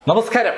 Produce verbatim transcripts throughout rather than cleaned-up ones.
നമസ്കാരം.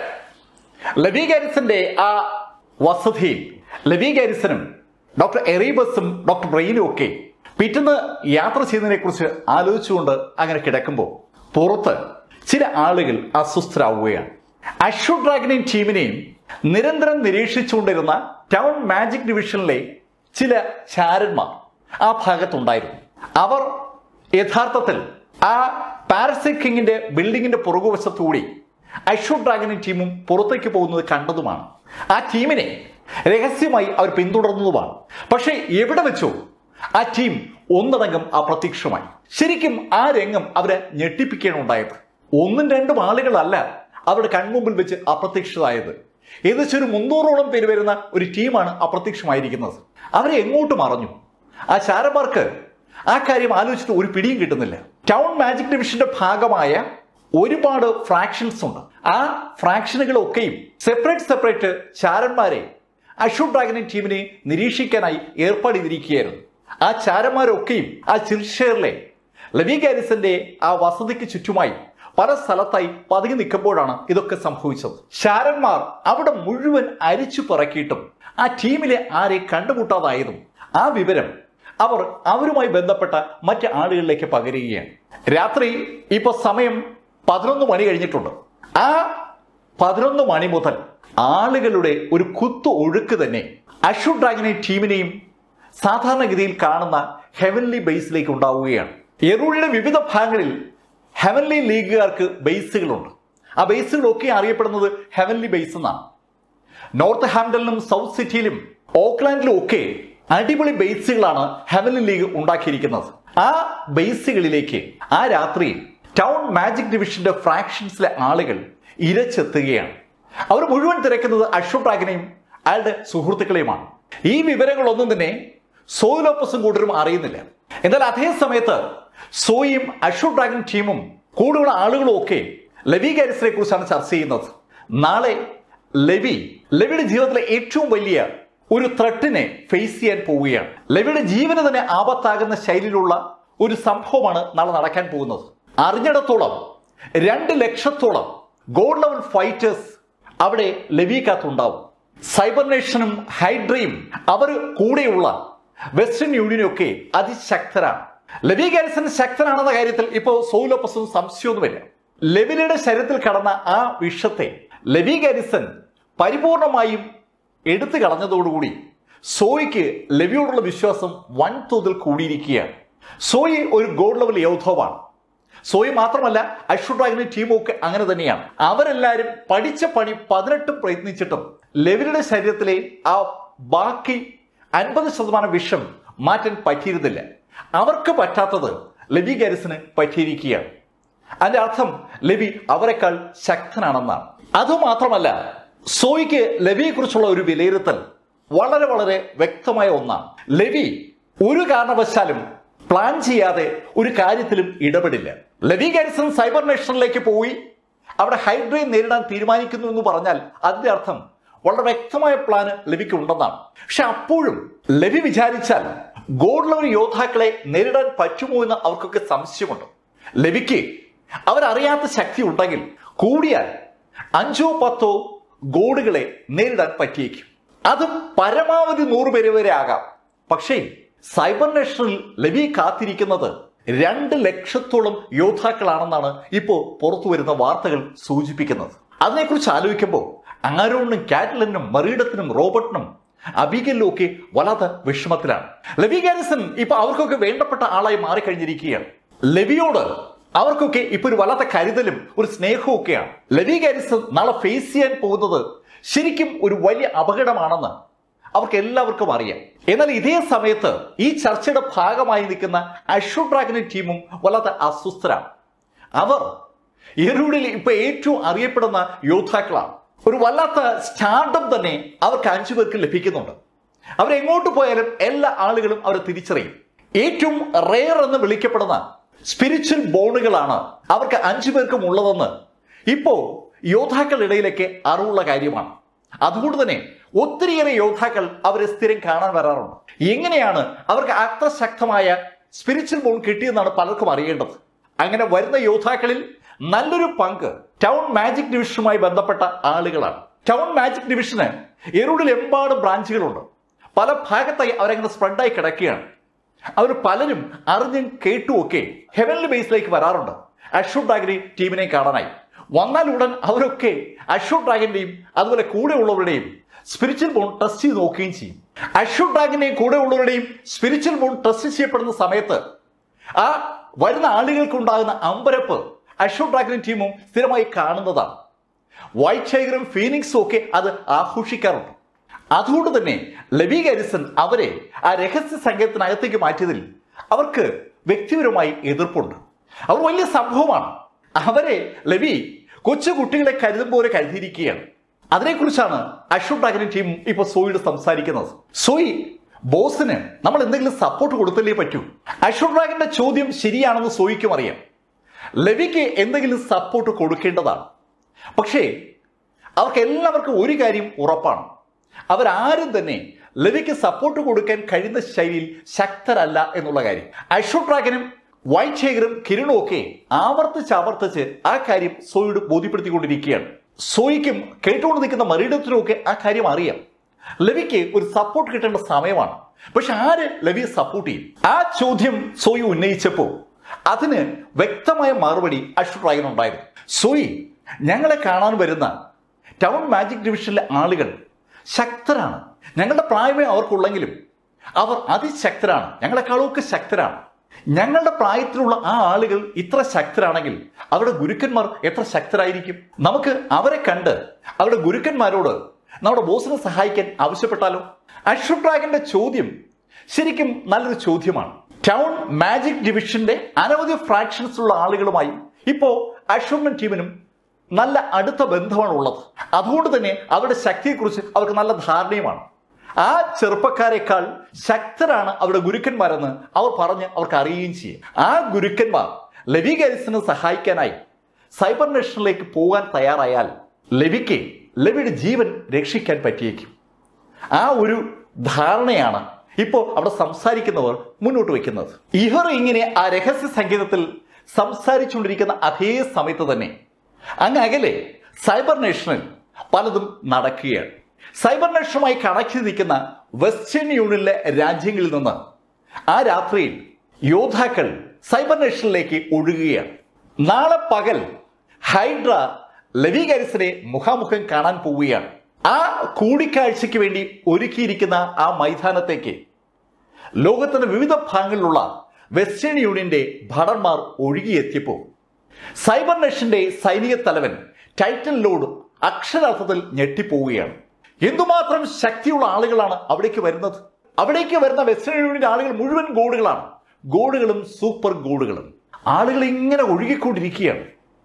ലെവി ഗാരിസന്റെ ആ വസതിയിൽ ലെവി ഗാരിസനും ഡോക്ടർ എറീബസും ഡോക്ടർ ബ്രെയിനും ഒക്കെ പിറ്റേന്ന് യാത്ര ചെയ്യുന്നതിനെ കുറിച്ച് ആലോചിച്ചുകൊണ്ട് അങ്ങനെ കിടക്കുമ്പോൾ പുറത്ത് ചില ആളുകൾ അസ്വസ്ഥരാവുകയാണ്. അഷു ഡ്രാഗനെയും ടീമിനെയും നിരന്തരം നിരീക്ഷിച്ചുകൊണ്ടിരുന്ന ടൗൺ മാജിക് ഡിവിഷനിലെ ചില ചാരന്മാർ ആ ഭാഗത്തുണ്ടായിരുന്നു. അവർ യഥാർത്ഥത്തിൽ ആ പാരസൈറ്റ് കിങ്ങിന്റെ ബിൽഡിങ്ങിന്റെ പുറകുവശത്തുകൂടി അഷു ഡ്രാഗനും ടീമും പുറത്തേക്ക് പോകുന്നത് കണ്ടതുമാണ്. ആ ടീമിനെ രഹസ്യമായി അവർ പിന്തുടർന്നതുമാണ്. പക്ഷേ എവിടെ വെച്ചോ ആ ടീം ഒന്നടങ്കം അപ്രത്യക്ഷമായി. ശരിക്കും ആ രംഗം അവരെ ഞെട്ടിപ്പിക്കുകയാണുണ്ടായത്. ഒന്നും രണ്ടും ആളുകളല്ല അവരുടെ കൺമുമ്പിൽ വെച്ച് അപ്രത്യക്ഷമായത്. ഏകദേശം ഒരു മുന്നൂറോളം പേര് വരുന്ന ഒരു ടീമാണ് അപ്രത്യക്ഷമായിരിക്കുന്നത്. അവരെ എങ്ങോട്ട് മറഞ്ഞു? ആ ചാരന്മാർക്ക് ആ കാര്യം ആലോചിച്ചിട്ട് ഒരു പിടിയും കിട്ടുന്നില്ല. ടൗൺ മാജിക് ഡിവിഷന്റെ ഭാഗമായ ഒരുപാട് ഫ്രാക്ഷൻസ് ഉണ്ട്. ആ ഫ്രാക്ഷനുകളൊക്കെയും സെപ്പറേറ്റ് സെപ്പറേറ്റ് ചാരന്മാരെ അഷു ഡ്രാഗനും ടീമിനെ നിരീക്ഷിക്കാനായി ഏർപ്പാട് ചെയ്തിരിക്കുകയായിരുന്നു. ആ ചാരന്മാരൊക്കെയും ആ ചിർഷെയറിലെ ലെവി ഗാരിസന്റെ ആ വസതിക്ക് ചുറ്റുമായി പല സ്ഥലത്തായി പതുങ്ങി നിൽക്കുമ്പോഴാണ് ഇതൊക്കെ സംഭവിച്ചത്. ചാരന്മാർ അവിടെ മുഴുവൻ അരിച്ചു പറക്കിയിട്ടും ആ ടീമിലെ ആരെ കണ്ടുമുട്ടാതായതും ആ വിവരം അവർ അവരുമായി ബന്ധപ്പെട്ട മറ്റ് ആളുകളിലേക്ക് പകരുകയാണ്. രാത്രി ഇപ്പൊ സമയം പതിനൊന്ന് മണി കഴിഞ്ഞിട്ടുണ്ട്. ആ പതിനൊന്ന് മണി മുതൽ ആളുകളുടെ ഒരു കുത്തു ഒഴുക്ക് തന്നെ അഷു ഡ്രാഗനെയും ടീമിനെയും സാധാരണഗതിയിൽ കാണുന്ന ഹെവൻലി ബേസിലേക്ക് ഉണ്ടാവുകയാണ്. എറൂളിലെ വിവിധ ഭാഗങ്ങളിൽ ഹെവൻലി ലീഗുകാർക്ക് ബേസുകളുണ്ട്. ആ ബേസുകളൊക്കെ അറിയപ്പെടുന്നത് ഹെവൻലി ബേസ് എന്നാണ്. നോർത്ത് ഹാംപ്ടണിലും സൗത്ത് സിറ്റിയിലും ഓക്ലാൻഡിലും ഒക്കെ അടിപൊളി ബേസുകളാണ് ഹെവൻലി ലീഗ് ഉണ്ടാക്കിയിരിക്കുന്നത്. ആ ബേസുകളിലേക്ക് ആ രാത്രിയിൽ ടൗൺ മാജിക് ഡിവിഷന്റെ ഫ്രാക്ഷൻസിലെ ആളുകൾ ഇരച്ചെത്തുകയാണ്. അവർ മുഴുവൻ തിരക്കുന്നത് അഷു ഡ്രാഗനെയും അയാളുടെ സുഹൃത്തുക്കളെയുമാണ്. ഈ വിവരങ്ങളൊന്നും തന്നെ സോയിലോപ്പസും കൂട്ടരും അറിയുന്നില്ല. എന്നാൽ അതേ സമയത്ത് സോയും അഷു ഡ്രാഗൻ ടീമും കൂടുതലുള്ള ആളുകളും ഒക്കെ ലെവി ഗാരിസനെ കുറിച്ചാണ് ചർച്ച ചെയ്യുന്നത്. നാളെ ലെവി ലെവിയുടെ ജീവിതത്തിലെ ഏറ്റവും വലിയ ഒരു ത്രെട്ടിനെ ഫേസ് ചെയ്യാൻ പോവുകയാണ്. ലെവിയുടെ ജീവന് തന്നെ ആപത്താകുന്ന ശൈലിയിലുള്ള ഒരു സംഭവമാണ് നാളെ നടക്കാൻ പോകുന്നത്. അറിഞ്ഞിടത്തോളം രണ്ട് ലക്ഷത്തോളം ഗോഡ് ലെവൽ ഫൈറ്റേഴ്സ് അവിടെ ലെവിക്കകത്തുണ്ടാവും. സൈബർ നേഷനും ഹൈഡ്രയും അവർ കൂടെയുള്ള വെസ്റ്റേൺ യൂണിയനും ഒക്കെ അതിശക്തരാണ്. ലെവി ഗാരിസൺ ശക്തനാണെന്ന കാര്യത്തിൽ ഇപ്പോൾ സോയിലോപ്പസും സംശയമൊന്നുമില്ല. ലെവിയുടെ ശരീരത്തിൽ കടന്ന ആ വിഷത്തെ ലെവി ഗാരിസൺ പരിപൂർണമായും എടുത്തു കളഞ്ഞതോടുകൂടി സോയിക്ക് ലെവിയോടുള്ള വിശ്വാസം വൻതോതിൽ കൂടിയിരിക്കുകയാണ്. സോയി ഒരു ഗോഡ് ലെവൽ യോദ്ധാവാണ്. സോയി മാത്രമല്ല, അഷു ഡ്രാഗനും ടീമും ഒക്കെ അങ്ങനെ തന്നെയാണ്. അവരെല്ലാവരും പഠിച്ച പണി പതിനെട്ടും പ്രയത്നിച്ചിട്ടും ലെവിയുടെ ശരീരത്തിലെ ആ ബാക്കി അൻപത് ശതമാനം വിഷം മാറ്റാൻ പറ്റിയിരുന്നില്ല. അവർക്ക് പറ്റാത്തത് ലെവി ഗാരിസന് പറ്റിയിരിക്കുകയാണ്. അതിന്റെ അർത്ഥം ലെവി അവരെക്കാൾ ശക്തനാണെന്നാണ്. അതുമാത്രമല്ല, സോയിക്ക് ലെവിയെ കുറിച്ചുള്ള ഒരു വിലയിരുത്തൽ വളരെ വളരെ വ്യക്തമായ ഒന്നാണ്. ലെവി ഒരു കാരണവശാലും പ്ലാൻ ചെയ്യാതെ ഒരു കാര്യത്തിലും ഇടപെടില്ല. ലെവി ഗാരിസൺ സൈബർ നേഷനിലേക്ക് പോയി അവിടെ ഹൈഡ്രയെ നേരിടാൻ തീരുമാനിക്കുന്നു എന്ന് പറഞ്ഞാൽ അതിന്റെ അർത്ഥം വളരെ വ്യക്തമായ പ്ലാന് ലെവിക്ക് ഉണ്ടെന്നാണ്. പക്ഷെ അപ്പോഴും ലെവി വിചാരിച്ചാൽ ഗോഡ് ലെവൽ യോദ്ധാക്കളെ നേരിടാൻ പറ്റുമോ എന്ന് അവർക്കൊക്കെ സംശയമുണ്ട്. ലെവിക്ക് അവരറിയാത്ത ശക്തി ഉണ്ടെങ്കിൽ കൂടിയാൽ അഞ്ചോ പത്തോ ഗോഡുകളെ നേരിടാൻ പറ്റിയേക്കും. അത് പരമാവധി നൂറ് പേര് വരെ ആകാം. പക്ഷേ സൈബർ നേഷനിൽ ലെവി കാത്തിരിക്കുന്നത് രണ്ട് ലക്ഷത്തോളം യോദ്ധാക്കളാണെന്നാണ് ഇപ്പോൾ പുറത്തു വരുന്ന വാർത്തകൾ സൂചിപ്പിക്കുന്നത്. അതിനെക്കുറിച്ച് ആലോചിക്കുമ്പോൾ ആരോണിനും കാറ്റ്ലിനും മറീഡത്തിനും റോബർട്ടിനും അബിഗലിനും ഒക്കെ വല്ലാത്ത വിഷമത്തിലാണ്. ലെവി ഗാരിസൺ ഇപ്പൊ അവർക്കൊക്കെ വേണ്ടപ്പെട്ട ആളായി മാറിക്കഴിഞ്ഞിരിക്കുകയാണ്. ലെവിയോട് അവർക്കൊക്കെ ഇപ്പൊ ഒരു വല്ലാത്ത കരുതലും ഒരു സ്നേഹവും ഒക്കെയാണ്. ലെവി ഗാരിസൺ നാളെ ഫേസ് ചെയ്യാൻ പോകുന്നത് ശരിക്കും ഒരു വലിയ അപകടമാണെന്ന് അവർക്ക് എല്ലാവർക്കും അറിയാം. എന്നാൽ ഇതേ സമയത്ത് ഈ ചർച്ചയുടെ ഭാഗമായി നിൽക്കുന്ന അഷു ഡ്രാഗനും ടീമും വല്ലാത്ത അസ്വസ്ഥരാണ്. അവർ എറൂഡിൽ ഇപ്പൊ ഏറ്റവും അറിയപ്പെടുന്ന യോദ്ധാക്കളാണ്. ഒരു വല്ലാത്ത സ്റ്റാർഡം തന്നെ അവർക്ക് അഞ്ചു പേർക്ക് ലഭിക്കുന്നുണ്ട്. അവരെങ്ങോട്ട് പോയാലും എല്ലാ ആളുകളും അവരെ തിരിച്ചറിയും. ഏറ്റവും റെയർ എന്ന് വിളിക്കപ്പെടുന്ന സ്പിരിച്വൽ ബോണുകളാണ് അവർക്ക് അഞ്ചു പേർക്കും ഉള്ളതെന്ന് ഇപ്പോ യോദ്ധാക്കളുടെ അറിവുള്ള കാര്യമാണ്. അതുകൊണ്ട് തന്നെ ഒത്തിരിയേറെ യോദ്ധാക്കൾ അവരെ സ്ഥിരം കാണാൻ വരാറുണ്ട്. എങ്ങനെയാണ് അവർക്ക് അത്ര ശക്തമായ സ്പിരിച്വൽ ബോൺ കിട്ടിയെന്നാണ് പലർക്കും അറിയേണ്ടത്. അങ്ങനെ വരുന്ന യോദ്ധാക്കളിൽ നല്ലൊരു പങ്ക് ടൗൺ മാജിക് ഡിവിഷനുമായി ബന്ധപ്പെട്ട ആളുകളാണ്. ടൗൺ മാജിക് ഡിവിഷന് എറൂഡിൽ എമ്പാടും ബ്രാഞ്ചുകളുണ്ട്. പല ഭാഗത്തായി അവരങ്ങനെ സ്പ്രെഡായി കിടക്കുകയാണ്. അവർ പലരും അറിഞ്ഞും കേട്ടുമൊക്കെ ഹെവൻലി ബേസിലേക്ക് വരാറുണ്ട് അഷൂർ ഡ്രാഗനെ ടീമിനെ കാണാനായി. വന്നാൽ ഉടൻ അവരൊക്കെ അഷൂർ ഡ്രാഗന്റെയും അതുപോലെ കൂടെയുള്ളവരുടെയും സ്പിരിച്വൽ ബോൺ ടെസ്റ്റ് ചെയ്ത് നോക്കുകയും ചെയ്യും. അഷൂർ ഡ്രാഗന്റെയും കൂടെയുള്ളവരുടെയും സ്പിരിച്വൽ ബോൺ ടെസ്റ്റ് ചെയ്യപ്പെടുന്ന സമയത്ത് ആ വരുന്ന ആളുകൾക്കുണ്ടാകുന്ന അമ്പരപ്പ് അഷൂർ ഡ്രാഗനും ടീമും സ്ഥിരമായി കാണുന്നതാണ്. വൈറ്റ് ടൈഗറും ഫീനിക്സും ഒക്കെ അത് ആഘോഷിക്കാറുണ്ട്. അതുകൊണ്ട് തന്നെ ലെവി ഗാരിസൺ അവരെ ആ രഹസ്യ സംഘത്തിനകത്തേക്ക് മാറ്റിയതിൽ അവർക്ക് വ്യക്തിപരമായി എതിർപ്പുണ്ട്. അവർ വലിയ സംഭവമാണ്. അവരെ ലെവി കൊച്ചു കുട്ടികളെ കരുതും പോലെ കരുതിയിരിക്കുകയാണ്. അതിനെക്കുറിച്ചാണ് അഷൂർ ഡ്രാഗനും ടീമും ഇപ്പോൾ സോയിയോട് സംസാരിക്കുന്നത്. സോയി, ബോസിന് നമ്മൾ എന്തെങ്കിലും സപ്പോർട്ട് കൊടുത്തല്ലേ പറ്റൂ. അഷൂർ ഡ്രാഗന്റെ ചോദ്യം ശരിയാണെന്ന് സോയിക്കും അറിയാം. ലെവിക്ക് എന്തെങ്കിലും സപ്പോർട്ട് കൊടുക്കേണ്ടതാണ്. പക്ഷേ അവർക്ക് എല്ലാവർക്കും ഒരു കാര്യം ഉറപ്പാണ്, അവരാരും തന്നെ ലെവിക്ക് സപ്പോർട്ട് കൊടുക്കാൻ കഴിയുന്ന ശൈലിയിൽ ശക്തരല്ല എന്നുള്ള കാര്യം. അഷൂർ ഡ്രാഗനും വൈറ്റ് ടൈഗറും കിരണും ഒക്കെ ആവർത്തിച്ച് ആവർത്തിച്ച് ആ കാര്യം സോയിയോട് ബോധ്യപ്പെടുത്തിക്കൊണ്ടിരിക്കുകയാണ്. സോയിക്കും കേട്ടുകൊണ്ട് നിൽക്കുന്ന മറിയിടത്തിനും ഒക്കെ ആ കാര്യം അറിയാം. ലെവിക്ക് ഒരു സപ്പോർട്ട് കിട്ടേണ്ട സമയമാണ്. പക്ഷെ ആര് ലെവിയെ സപ്പോർട്ട് ചെയ്യും? ആ ചോദ്യം സോയി ഉന്നയിച്ചപ്പോൾ അതിന് വ്യക്തമായ മറുപടി അഷൂർ ഡ്രാഗനുണ്ടായിരുന്നു. സോയി, ഞങ്ങളെ കാണാൻ വരുന്ന ടൗൺ മാജിക് ഡിവിഷനിലെ ആളുകൾ ശക്തരാണ്. ഞങ്ങളുടെ പ്രായമേ അവർക്കുള്ളെങ്കിലും അവർ അതിശക്തരാണ്, ഞങ്ങളെക്കാളൊക്കെ ശക്തരാണ്. ഞങ്ങളുടെ പ്രായത്തിലുള്ള ആ ആളുകൾ ഇത്ര ശക്തരാണെങ്കിൽ അവരുടെ ഗുരുക്കന്മാർ എത്ര ശക്തരായിരിക്കും? നമുക്ക് അവരെ കണ്ട് അവരുടെ ഗുരുക്കന്മാരോട് നമ്മുടെ ബോസിനെ സഹായിക്കാൻ ആവശ്യപ്പെട്ടാലോ? അഷൂർ ഡ്രാഗന്റെ ചോദ്യം ശരിക്കും നല്ലൊരു ചോദ്യമാണ്. ടൗൺ മാജിക് ഡിവിഷന്റെ അനവധി ഫ്രാക്ഷൻസ് ഉള്ള ആളുകളുമായി ഇപ്പോ അഷൂറിനും ടീമിനും നല്ല അടുത്ത ബന്ധമാണ് ഉള്ളത്. അതുകൊണ്ട് തന്നെ അവരുടെ ശക്തിയെക്കുറിച്ച് അവർക്ക് നല്ല ധാരണയുമാണ്. ആ ചെറുപ്പക്കാരെക്കാൾ ശക്തരാണ് അവരുടെ ഗുരുക്കന്മാരെന്ന് അവർ പറഞ്ഞ് അവർക്ക് അറിയുകയും ചെയ്യും. ആ ഗുരുക്കന്മാർ ലെവി ഗാരിസനെ സഹായിക്കാനായി സൈബർ നേഷനിലേക്ക് പോകാൻ തയ്യാറായാൽ ലെവിക്ക് ലെവിയുടെ ജീവൻ രക്ഷിക്കാൻ പറ്റിയേക്കും. ആ ഒരു ധാരണയാണ് ഇപ്പോൾ അവിടെ സംസാരിക്കുന്നവർ മുന്നോട്ട് വയ്ക്കുന്നത്. ഇവർ ഇങ്ങനെ ആ രഹസ്യ സംഗീതത്തിൽ സംസാരിച്ചുകൊണ്ടിരിക്കുന്ന അതേ സമയത്ത് തന്നെ അങ്ങ് അകലെ സൈബർ നേഷനിൽ പലതും നടക്കുകയാണ്. സൈബർ നേഷനുമായി കണക്ട് ചെയ്തിരിക്കുന്ന വെസ്റ്റേൺ യൂണിയനിലെ രാജ്യങ്ങളിൽ നിന്ന് ആ രാത്രിയിൽ യോദ്ധാക്കൾ സൈബർ നേഷനിലേക്ക് ഒഴുകുകയാണ്. നാളെ പകൽ ഹൈഡ്ര ലെവി ഗാരിസനെ മുഖാമുഖം കാണാൻ പോവുകയാണ്. ആ കൂടിക്കാഴ്ചയ്ക്ക് വേണ്ടി ഒരുക്കിയിരിക്കുന്ന ആ മൈതാനത്തേക്ക് ലോകത്തിന്റെ വിവിധ ഭാഗങ്ങളിലുള്ള വെസ്റ്റേൺ യൂണിയന്റെ ഭടന്മാർ ഒഴുകിയെത്തിയപ്പോൾ സൈബർ നേഷന്റെ സൈനിക തലവൻ ടൈറ്റൻ ലോർഡ് അക്ഷരാർത്ഥത്തിൽ ഞെട്ടിപ്പോവുകയാണ്. എന്തുമാത്രം ശക്തിയുള്ള ആളുകളാണ് അവിടേക്ക് വരുന്നത്. അവിടേക്ക് വരുന്ന വെസ്റ്റേൺ യൂണിയന്റെ ആളുകൾ മുഴുവൻ ഗോഡുകളാണ്. ഗോഡുകളും സൂപ്പർ ഗോഡുകളും. ആളുകൾ ഇങ്ങനെ ഒഴുകിക്കൊണ്ടിരിക്കുകയാണ്.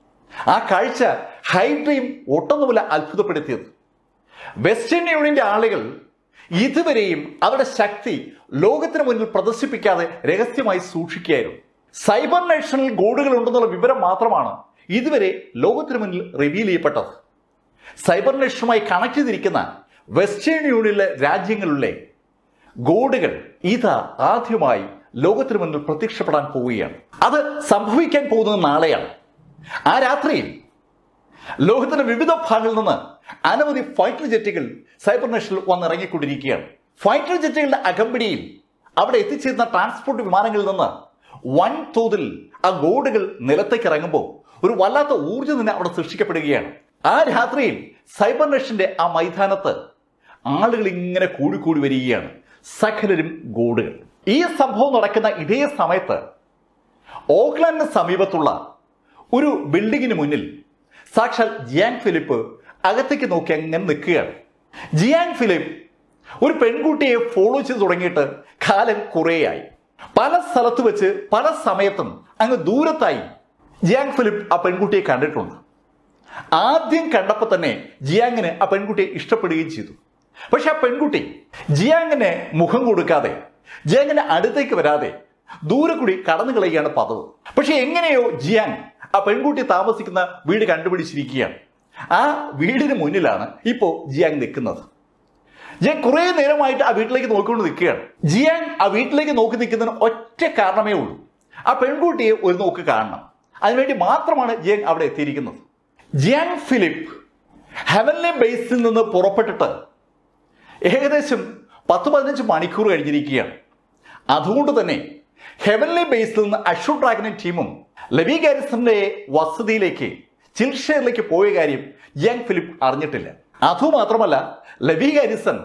ആ കാഴ്ച ഹൈഡ്രയും ഒട്ടൊന്നുമല്ല അത്ഭുതപ്പെടുത്തിയത്. വെസ്റ്റേൺ യൂണിയന്റെ ആളുകൾ ഇതുവരെയും അവരുടെ ശക്തി ലോകത്തിന് മുന്നിൽ പ്രദർശിപ്പിക്കാതെ രഹസ്യമായി സൂക്ഷിക്കുകയായിരുന്നു. സൈബർ നേഷനിൽ ഗോഡുകൾ ഉണ്ടെന്നുള്ള വിവരം മാത്രമാണ് ഇതുവരെ ലോകത്തിന് മുന്നിൽ റിവീൽ ചെയ്യപ്പെട്ടത്. സൈബർ നേഷനുമായി കണക്ട് ചെയ്തിരിക്കുന്ന വെസ്റ്റേൺ യൂണിയനിലെ രാജ്യങ്ങളിലെ ഗോഡുകൾ ഇതാ ആദ്യമായി ലോകത്തിന് മുന്നിൽ പ്രത്യക്ഷപ്പെടാൻ പോവുകയാണ്. അത് സംഭവിക്കാൻ പോകുന്നത് നാളെയാണ്. ആ രാത്രിയിൽ ലോകത്തിന്റെ വിവിധ ഭാഗങ്ങളിൽ നിന്ന് അനവധി ഫൈറ്റർ ജെറ്റുകൾ സൈബർ നേഷനിൽ വന്നിറങ്ങിക്കൊണ്ടിരിക്കുകയാണ്. ഫൈറ്റർ ജെറ്റുകളുടെ അകമ്പടിയിൽ അവിടെ എത്തിച്ചേരുന്ന ട്രാൻസ്പോർട്ട് വിമാനങ്ങളിൽ നിന്ന് വൻതോതിൽ ആ ഗോഡുകൾ നിലത്തേക്ക് ഇറങ്ങുമ്പോൾ ഒരു വല്ലാത്ത ഊർജ്ജം തന്നെ അവിടെ സൃഷ്ടിക്കപ്പെടുകയാണ്. ആ രാത്രിയിൽ സൈബർ നേഷന്റെ ആ മൈതാനത്ത് ആളുകൾ ഇങ്ങനെ കൂടിക്കൂടി വരികയാണ്, സകലരും ഗോഡുകൾ. ഈ സംഭവം നടക്കുന്ന ഇതേ സമയത്ത് ഓക്ലാൻഡിന് സമീപത്തുള്ള ഒരു ബിൽഡിങ്ങിന് മുന്നിൽ സാക്ഷാൽ ജിയാങ് ഫിലിപ്പ് അകത്തേക്ക് നോക്കി അങ്ങനെ നിൽക്കുകയാണ്. ജിയാങ് ഫിലിപ്പ് ഒരു പെൺകുട്ടിയെ ഫോളോ ചെയ്ത് തുടങ്ങിയിട്ട് കാലം കുറേയായി. പല സ്ഥലത്ത് വെച്ച് പല സമയത്തും അങ്ങ് ദൂരത്തായി ജിയാങ് ഫിലിപ്പ് ആ പെൺകുട്ടിയെ കണ്ടിട്ടുണ്ട്. ആദ്യം കണ്ടപ്പോൾ തന്നെ ജിയാങ്ങിന് ആ പെൺകുട്ടിയെ ഇഷ്ടപ്പെടുകയും ചെയ്തു. പക്ഷെ ആ പെൺകുട്ടി ജിയാങ്ങിന് മുഖം കൊടുക്കാതെ, ജിയാങ്ങിന് അടുത്തേക്ക് വരാതെ ദൂരെ കൂടി കടന്നു കളയുകയാണ് പതിവ്. പക്ഷെ എങ്ങനെയോ ജിയാങ് ആ പെൺകുട്ടി താമസിക്കുന്ന വീട് കണ്ടുപിടിച്ചിരിക്കുകയാണ്. ആ വീടിന് മുന്നിലാണ് ഇപ്പോൾ ജിയാങ് നിൽക്കുന്നത്. ജിയാങ് കുറെ നേരമായിട്ട് ആ വീട്ടിലേക്ക് നോക്കിക്കൊണ്ട് നിൽക്കുകയാണ്. ജിയാങ് ആ വീട്ടിലേക്ക് നോക്കി നിൽക്കുന്നതിന് ഒറ്റ കാരണമേ ഉള്ളൂ, ആ പെൺകുട്ടിയെ ഒരു നോക്ക് കാണണം. അതിനുവേണ്ടി മാത്രമാണ് ജിയാങ് അവിടെ എത്തിയിരിക്കുന്നത്. ജിയാങ് ഫിലിപ്പ് ഹെവൻലി ബേസിൽ നിന്ന് പുറപ്പെട്ടിട്ട് ഏകദേശം പത്ത് പതിനഞ്ച് മണിക്കൂർ കഴിഞ്ഞിരിക്കുകയാണ്. അതുകൊണ്ട് തന്നെ ഹെവൻലി ബേസിൽ നിന്ന് അഷൂർ ഡ്രാഗനും ടീമും ലെവി ഗാരിസന്റെ വസതിയിലേക്ക് ചിൽഷെയറിലേക്ക് പോയ കാര്യം ജിയാങ് ഫിലിപ്പ് അറിഞ്ഞിട്ടില്ല. അതുമാത്രമല്ല, ലെവി ഗാരിസൺ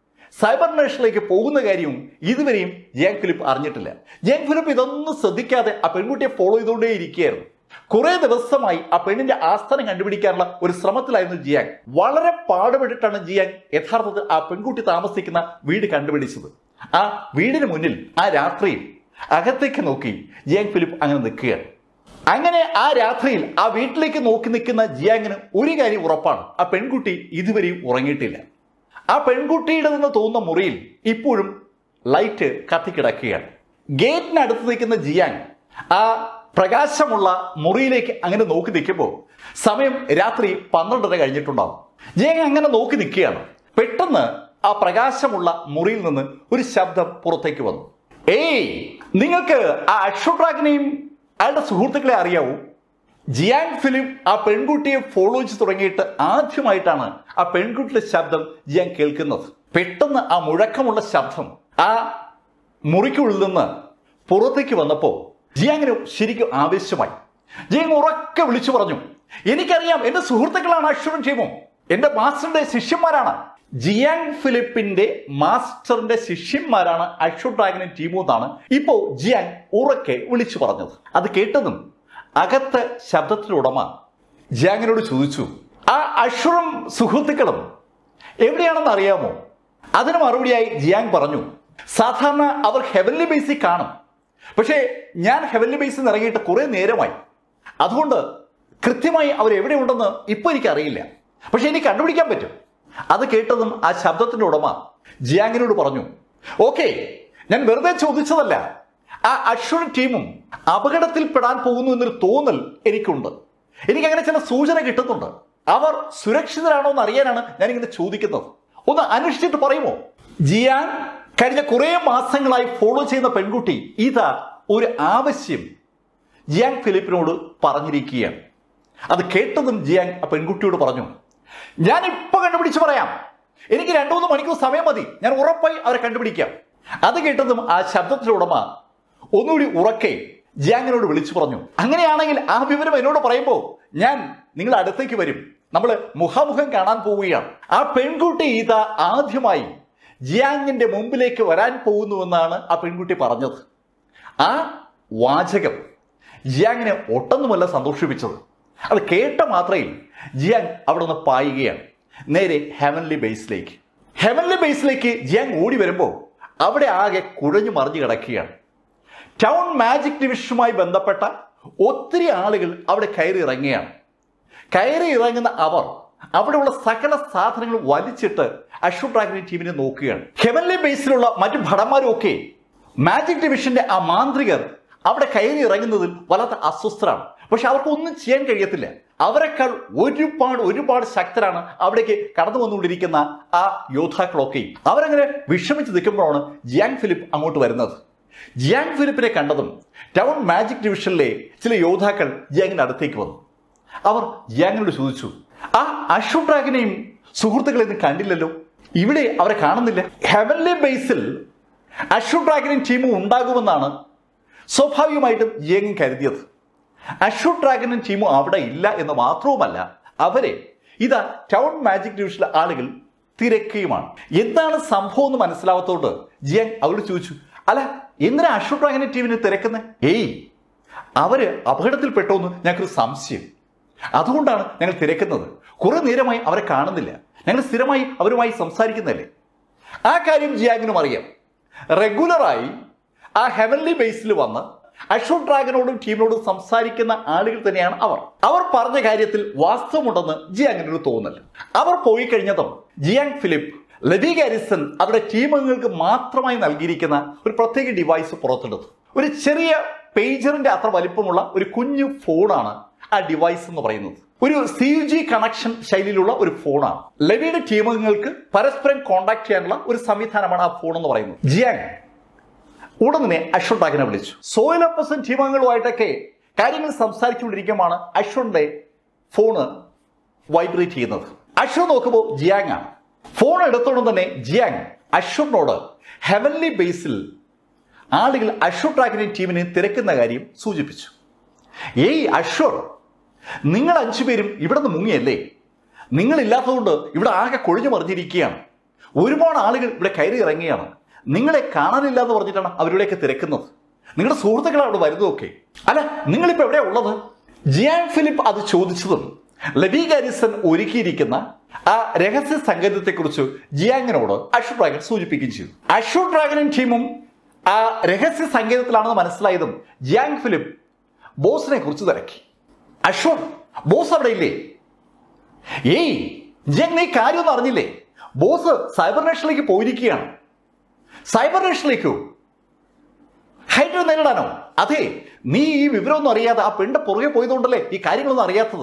സൈബർ നേഷനിലേക്ക് പോകുന്ന കാര്യവും ഇതുവരെയും ജിയാങ് ഫിലിപ്പ് അറിഞ്ഞിട്ടില്ല. ജിയാങ് ഫിലിപ്പ് ഇതൊന്നും ശ്രദ്ധിക്കാതെ ആ പെൺകുട്ടിയെ ഫോളോ ചെയ്തുകൊണ്ടേ ഇരിക്കുകയായിരുന്നു. കുറെ ദിവസമായി ആ പെണ്ണിന്റെ ആസ്ഥാനം കണ്ടുപിടിക്കാനുള്ള ഒരു ശ്രമത്തിലായിരുന്നു ജിയാങ്. വളരെ പാടുപെട്ടിട്ടാണ് ജിയാങ് യഥാർത്ഥത്തിൽ ആ പെൺകുട്ടി താമസിക്കുന്ന വീട് കണ്ടുപിടിച്ചത്. ആ വീടിന് മുന്നിൽ ആ രാത്രിയിൽ അകത്തേക്ക് നോക്കി ജിയാങ് ഫിലിപ്പ് അങ്ങനെ നിൽക്കുകയാണ്. അങ്ങനെ ആ രാത്രിയിൽ ആ വീട്ടിലേക്ക് നോക്കി നിൽക്കുന്ന ജിയാങ്ങിന് ഒരു കാര്യം ഉറപ്പാണ്, ആ പെൺകുട്ടി ഇതുവരെയും ഉറങ്ങിയിട്ടില്ല. ആ പെൺകുട്ടിയുടെ നിന്ന് തോന്നുന്ന മുറിയിൽ ഇപ്പോഴും ലൈറ്റ് കത്തിക്കിടക്കുകയാണ്. ഗേറ്റിനടുത്ത് നിൽക്കുന്ന ജിയാങ് ആ പ്രകാശമുള്ള മുറിയിലേക്ക് അങ്ങനെ നോക്കി നിൽക്കുമ്പോൾ സമയം രാത്രി പന്ത്രണ്ടര കഴിഞ്ഞിട്ടുണ്ടാവും. ജിയാങ് അങ്ങനെ നോക്കി നിൽക്കുകയാണ്. പെട്ടെന്ന് ആ പ്രകാശമുള്ള മുറിയിൽ നിന്ന് ഒരു ശബ്ദം പുറത്തേക്ക് വന്നു. ഏയ്, നിങ്ങൾക്ക് ആ അഷൂർ ഡ്രാഗനെയും അയാളുടെ സുഹൃത്തുക്കളെ അറിയാവൂ? ജിയാങ് ഫിലിപ്പ് ആ പെൺകുട്ടിയെ ഫോളോ ചെയ്ത് തുടങ്ങിയിട്ട് ആദ്യമായിട്ടാണ് ആ പെൺകുട്ടിയുടെ ശബ്ദം ജിയാങ് കേൾക്കുന്നത്. പെട്ടെന്ന് ആ മുഴക്കമുള്ള ശബ്ദം ആ മുറിക്കുള്ളിൽ നിന്ന് പുറത്തേക്ക് വന്നപ്പോൾ ജിയാങ്ങിന് ശരിക്കും ആവേശമായി. ജിയാങ് ഉറക്കെ വിളിച്ചു പറഞ്ഞു, എനിക്കറിയാം, എന്റെ സുഹൃത്തുക്കളാണ് അഷൂറും ടീമും, എന്റെ മാസ്റ്ററിന്റെ ശിഷ്യന്മാരാണ്. ജിയാങ് ഫിലിപ്പിന്റെ മാസ്റ്ററിന്റെ ശിഷ്യന്മാരാണ് അഷൂർ ഡ്രാഗനും ടീമും എന്നാണ് ഇപ്പോൾ ജിയാങ് ഉറക്കെ വിളിച്ചു പറഞ്ഞത്. അത് കേട്ടതും അകത്ത് ശബ്ദത്തിനുടമ ജിയാങ്ങിനോട് ചോദിച്ചു, ആ അഷൂറും സുഹൃത്തുക്കളും എവിടെയാണെന്ന് അറിയാമോ? അതിന് മറുപടിയായി ജിയാങ് പറഞ്ഞു, സാധാരണ അവർ ഹെവൻലി ബേസിൽ കാണും, പക്ഷേ ഞാൻ ഹെവൻലി ബേസിൽ നിന്ന് ഇറങ്ങിയിട്ട് കുറെ നേരമായി, അതുകൊണ്ട് കൃത്യമായി അവർ എവിടെയുണ്ടെന്ന് ഇപ്പൊ എനിക്കറിയില്ല, പക്ഷെ എനിക്ക് കണ്ടുപിടിക്കാൻ പറ്റും. അത് കേട്ടതും ആ ശബ്ദത്തിന്റെ ഉടമ ജിയാങ്ങിനോട് പറഞ്ഞു, ഓക്കെ, ഞാൻ വെറുതെ ചോദിച്ചതല്ല, ആ അഷൂർ ടീമും അപകടത്തിൽപ്പെടാൻ പോകുന്നു എന്നൊരു തോന്നൽ എനിക്കുണ്ട്. എനിക്കങ്ങനെ ചില സൂചന കിട്ടുന്നുണ്ട്. അവർ സുരക്ഷിതരാണോ എന്ന് അറിയാനാണ് ഞാനിങ്ങനെ ചോദിക്കുന്നത്. ഒന്ന് അന്വേഷിച്ചിട്ട് പറയുമോ? ജിയാങ് കഴിഞ്ഞ കുറെ മാസങ്ങളായി ഫോളോ ചെയ്യുന്ന പെൺകുട്ടി ഇതാ ഒരു ആവശ്യം ജിയാങ് ഫിലിപ്പിനോട് പറഞ്ഞിരിക്കുകയാണ്. അത് കേട്ടതും ജിയാങ് ആ പെൺകുട്ടിയോട് പറഞ്ഞു, ഞാൻ ഇപ്പൊ കണ്ടുപിടിച്ച് പറയാം, എനിക്ക് രണ്ടു മൂന്ന് മണിക്കൂർ സമയം മതി, ഞാൻ ഉറപ്പായി അവരെ കണ്ടുപിടിക്കാം. അത് കേട്ടതും ആ ശബ്ദത്തിന്റെ ഉടമ ഒന്നുകൂടി ഉറക്കെ ജിയാങ്ങിനോട് വിളിച്ചു പറഞ്ഞു, അങ്ങനെയാണെങ്കിൽ ആ വിവരം എന്നോട് പറയുമ്പോൾ ഞാൻ നിങ്ങളുടെ അടുത്തേക്ക് വരും, നമ്മൾ മുഖാമുഖം കാണാൻ പോവുകയാണ്. ആ പെൺകുട്ടി ഇതാ ആദ്യമായി ജിയാങ്ങിന്റെ മുമ്പിലേക്ക് വരാൻ പോകുന്നുവെന്നാണ് ആ പെൺകുട്ടി പറഞ്ഞത്. ആ വാചകം ജിയാങ്ങിനെ ഒട്ടൊന്നുമല്ല സന്തോഷിപ്പിച്ചത്. അത് കേട്ട മാത്രയിൽ ജിയാങ് അവിടെ നിന്ന് പായുകയാണ് നേരെ ഹെവൻലി ബേസിലേക്ക്. ഹെവൻലി ബേസിലേക്ക് ജിയാങ് ഓടി വരുമ്പോൾ അവിടെ ആകെ കുഴഞ്ഞു മറിഞ്ഞു കിടക്കുകയാണ്. ടൗൺ മാജിക് ഡിവിഷനുമായി ബന്ധപ്പെട്ട ഒത്തിരി ആളുകൾ അവിടെ കയറി ഇറങ്ങുകയാണ്. കയറി ഇറങ്ങുന്ന അവർ അവിടെയുള്ള സകല സാധനങ്ങളും വലിച്ചിട്ട് അഷൂർ ഡ്രാഗൻ ടീമിനെ നോക്കുകയാണ്. ഹെവൻലി ബേസിലുള്ള മറ്റു ഭടന്മാരും ഒക്കെ മാജിക് ഡിവിഷന്റെ ആ മാന്ത്രികർ അവിടെ കയറി ഇറങ്ങുന്നതിൽ വല്ലാത്ത അസ്വസ്ഥരാണ്. പക്ഷെ അവർക്ക് ഒന്നും ചെയ്യാൻ കഴിയത്തില്ല. അവരെക്കാൾ ഒരുപാട് ഒരുപാട് ശക്തരാണ് അവിടേക്ക് കടന്നു വന്നുകൊണ്ടിരിക്കുന്ന ആ യോദ്ധാക്കളൊക്കെ. അവരങ്ങനെ വിഷമിച്ച് നിൽക്കുമ്പോഴാണ് ജിയാങ് ഫിലിപ്പ് അങ്ങോട്ട് വരുന്നത്. ജിയാങ് ഫിലിപ്പിനെ കണ്ടതും ടൗൺ മാജിക് ഡിവിഷനിലെ ചില യോദ്ധാക്കൾ ജിയാങ്ങിന്റെ അടുത്തേക്ക് വന്നു. അവർ ജിയാങ്ങിനോട് ചോദിച്ചു, ആ അഷൂർ ഡ്രാഗനെയും സുഹൃത്തുക്കളെയൊന്നും കണ്ടില്ലല്ലോ, ഇവിടെ അവരെ കാണുന്നില്ല. ഹെവൻലി ബേസിൽ അഷൂർ ഡ്രാഗനും ടീമും ഉണ്ടാകുമെന്നാണ് സ്വാഭാവികമായിട്ടും ജിയാങ് കരുതിയത്. അഷൂർ ഡ്രാഗനും ടീമും അവിടെ ഇല്ല എന്ന് മാത്രവുമല്ല, അവരെ ഇതാ ടൗൺ മാജിക് ഡിവിഷനിലെ ആളുകൾ തിരക്കുകയുമാണ്. എന്താണ് സംഭവം എന്ന് മനസ്സിലാവാത്തോണ്ട് ജിയാങ് അവരോട് ചോദിച്ചു, അല്ല, എന്തിനാ അഷൂർ ഡ്രാഗൻ ടീമിനെ തിരക്കുന്നത്? ഏയ്, അവര് അപകടത്തിൽപ്പെട്ടോ എന്ന് ഞങ്ങൾക്കൊരു സംശയം, അതുകൊണ്ടാണ് ഞങ്ങൾ തിരക്കുന്നത്. കുറെ നേരമായി അവരെ കാണുന്നില്ല, ഞങ്ങൾ സ്ഥിരമായി അവരുമായി സംസാരിക്കുന്നതല്ലേ. ആ കാര്യം ജിയാങ്ങിനും അറിയാം. റെഗുലറായി ആ ഹെവൻലി ബേസിൽ വന്ന് അഷൂർ ഡ്രാഗനോടും ടീമിനോടും സംസാരിക്കുന്ന ആളുകൾ തന്നെയാണ് അവർ. അവർ പറഞ്ഞ കാര്യത്തിൽ വാസ്തവമുണ്ടെന്ന് ജിയാങ്ങിനൊരു തോന്നൽ. അവർ പോയി കഴിഞ്ഞതും ജിയാങ് ഫിലിപ്പ് ലെവി ഗാരിസൺ അവരുടെ ടീമംഗങ്ങൾക്ക് മാത്രമായി നൽകിയിരിക്കുന്ന ഒരു പ്രത്യേക ഡിവൈസ് പുറത്തെടുത്തു. ഒരു ചെറിയ പേജറിന്റെ അത്ര വലിപ്പമുള്ള ഒരു കുഞ്ഞു ഫോണാണ് ആ ഡിവൈസ് എന്ന് പറയുന്നത്. ഒരു സി യു ജി കണക്ഷൻ ശൈലിയിലുള്ള ഒരു ഫോണാണ്. ലെവിയുടെ ടീമംഗങ്ങൾക്ക് പരസ്പരം കോൺടാക്ട് ചെയ്യാനുള്ള ഒരു സംവിധാനമാണ് ആ ഫോൺ എന്ന് പറയുന്നത്. ജിയാങ് ഉടൻ തന്നെ അഷൂർ ഡ്രാഗനെ വിളിച്ചു. സോയിലപ്പസും ടീമംഗങ്ങളുമായിട്ടൊക്കെ കാര്യങ്ങൾ സംസാരിച്ചുകൊണ്ടിരിക്കുമ്പോൾ അഷൂറിന്റെ ഫോണ് വൈബ്രേറ്റ് ചെയ്യുന്നത്. അശ്വർ നോക്കുമ്പോൾ ജിയാങ് ആണ്. ഫോൺ എടുത്തോണ്ട് തന്നെ ജിയാങ് അശ്വറിനോട് ഹെവൻലി ബേസിൽ ആളുകൾ അശ്വർ ട്രാക്കിനെ ടീമിനെ തിരക്കുന്ന കാര്യം സൂചിപ്പിച്ചു. ഏയ് അശ്വർ, നിങ്ങൾ അഞ്ചുപേരും ഇവിടെ നിന്ന് മുങ്ങിയല്ലേ? നിങ്ങളില്ലാത്തതുകൊണ്ട് ഇവിടെ ആകെ കൊഴിഞ്ഞു മറിഞ്ഞിരിക്കുകയാണ്. ഒരുപാട് ആളുകൾ ഇവിടെ കയറി ഇറങ്ങിയാണ്. നിങ്ങളെ കാണാനില്ല എന്ന് പറഞ്ഞിട്ടാണ് അവരിവിടെയൊക്കെ തിരക്കുന്നത്. നിങ്ങളുടെ സുഹൃത്തുക്കൾ അവിടെ വരുന്നതൊക്കെ. അല്ല, നിങ്ങളിപ്പോൾ എവിടെയാണ് ഉള്ളത്? ജിയാങ് ഫിലിപ്പ് അത് ചോദിച്ചതും ലെവി ഗാരിസൺ ഒരുക്കിയിരിക്കുന്ന ആ രഹസ്യ സംഗീതത്തെക്കുറിച്ച് ജിയാങ്ങിനോട് അശ്വർ ഡ്രാഗൺ സൂചിപ്പിക്കുകയും ചെയ്തു. അശ്വർ ഡ്രാഗനും ടീമും ആ രഹസ്യ സംഗീതത്തിലാണെന്ന് മനസ്സിലായതും ജിയാങ് ഫിലിപ്പ് ബോസിനെ കുറിച്ച് തിരക്കി. അശ്വർ, ബോസ് അവിടെ ഇല്ലേ? ഏയ് ജിയാങ്, നീ കാര്യമൊന്നും അറിഞ്ഞില്ലേ? ബോസ് സൈബർ നേഷനിലേക്ക് പോയിരിക്കുകയാണ്. സൈബർ നേഷനിലേക്കോ? ഹൈഡ്ര നേരിടാനോ? അതെ, നീ ഈ വിവരമൊന്നും അറിയാതെ ആ പെണ്ണ് പുറകെ പോയതുകൊണ്ടല്ലേ ഈ കാര്യങ്ങളൊന്നും അറിയാത്തത്.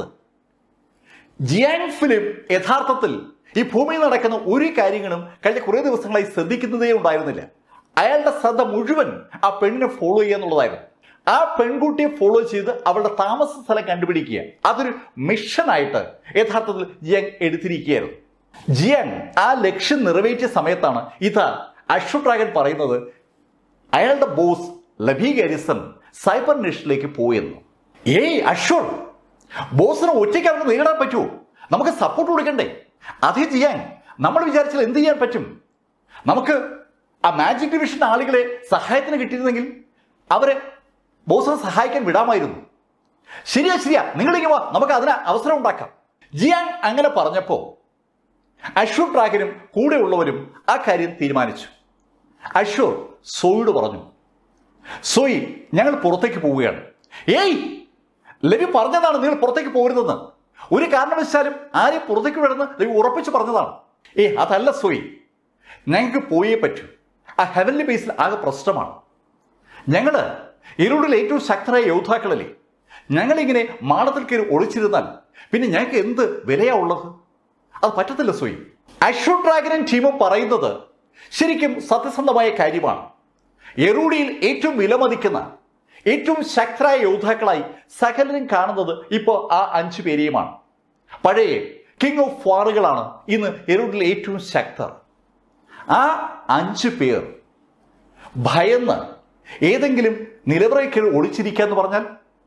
ജിയാങ് ഫിലിപ്പ് യഥാർത്ഥത്തിൽ ഈ ഭൂമിയിൽ നടക്കുന്ന ഒരു കാര്യങ്ങളും കഴിഞ്ഞ കുറേ ദിവസങ്ങളായി ശ്രദ്ധിക്കുന്നതേ ഉണ്ടായിരുന്നില്ല. അയാളുടെ ശ്രദ്ധ മുഴുവൻ ആ പെണ്ണിനെ ഫോളോ ചെയ്യുക എന്നുള്ളതായിരുന്നു. ആ പെൺകുട്ടിയെ ഫോളോ ചെയ്ത് അവളുടെ താമസ സ്ഥലം കണ്ടുപിടിക്കുക, അതൊരു മിഷനായിട്ട് യഥാർത്ഥത്തിൽ ജിയാങ് എടുത്തിരിക്കുകയായിരുന്നു. ജിയാങ് ആ ലക്ഷ്യം നിറവേറ്റിയ സമയത്താണ് ഇതാ അശ്വർ ഡ്രാഗൺ പറയുന്നത് അയാളുടെ ബോസ് ലെവി ഗാരിസൺ സൈബർ നേഷനിലേക്ക് പോയെന്ന്. ഏയ് അശ്വർ, ബോസിനെ ഒറ്റയ്ക്ക് അവർക്ക് നേരിടാൻ പറ്റുമോ? നമുക്ക് സപ്പോർട്ട് കൊടുക്കണ്ടേ? അതേ ജിയാങ്, നമ്മൾ വിചാരിച്ചാൽ എന്ത് ചെയ്യാൻ പറ്റും? നമുക്ക് ആ മാജിക് ഡിവിഷൻ ആളുകളെ സഹായത്തിന് കിട്ടിയിരുന്നെങ്കിൽ അവരെ ബോസിനെ സഹായിക്കാൻ വിടാമായിരുന്നു. ശരിയാ ശരിയാ നിങ്ങളിങ്ങനെ വാ, നമുക്ക് അതിന് അവസരം ഉണ്ടാക്കാം. ജിയാങ് അങ്ങനെ പറഞ്ഞപ്പോൾ അശ്വർ ഡ്രാഗനും കൂടെയുള്ളവരും ആ കാര്യം തീരുമാനിച്ചു. അശ്വർ സോയോട് പറഞ്ഞു, സോയി, ഞങ്ങൾ പുറത്തേക്ക് പോവുകയാണ്. ഏയ്, ലെവി പറഞ്ഞതാണ് നിങ്ങൾ പുറത്തേക്ക് പോകരുതെന്ന്. ഒരു കാരണവശാലും ആരെയും പുറത്തേക്ക് വിടുന്ന ലെവി ഉറപ്പിച്ച് പറഞ്ഞതാണ്. ഏയ് അതല്ല സോയി, ഞങ്ങൾക്ക് പോയേ പറ്റൂ. ആ ഹെവൻലി ബേസിൽ ആകെ പ്രശ്നമാണ്. ഞങ്ങൾ ഇരുളിൽ ഏറ്റവും ശക്തരായ യോദ്ധാക്കളല്ലേ. ഞങ്ങളിങ്ങനെ മാടത്തിൽ കയറി ഒളിച്ചിരുന്നാൽ പിന്നെ ഞങ്ങൾക്ക് എന്ത് വിലയാ ഉള്ളത്? അത് പറ്റത്തില്ല സോയി. അശ്വർ ഡ്രാഗനും ടീമും പറയുന്നത് ശരിക്കും സത്യസന്ധമായ കാര്യമാണ്. എറൂഡിയിൽ ഏറ്റവും വിലമതിക്കുന്ന ഏറ്റവും ശക്തരായ യോദ്ധാക്കളായി സകലരും കാണുന്നത് ഇപ്പോൾ ആ അഞ്ചു പേരെയുമാണ്. പഴയ കിങ് ഓഫ് വാറുകളാണ് ഇന്ന് എറൂഡിൽ ഏറ്റവും ശക്തർ. ആ അഞ്ചു പേർ ഭയന്ന് ഏതെങ്കിലും നിലവറയ്ക്ക് ഒളിച്ചിരിക്കുക എന്ന് പറഞ്ഞാൽ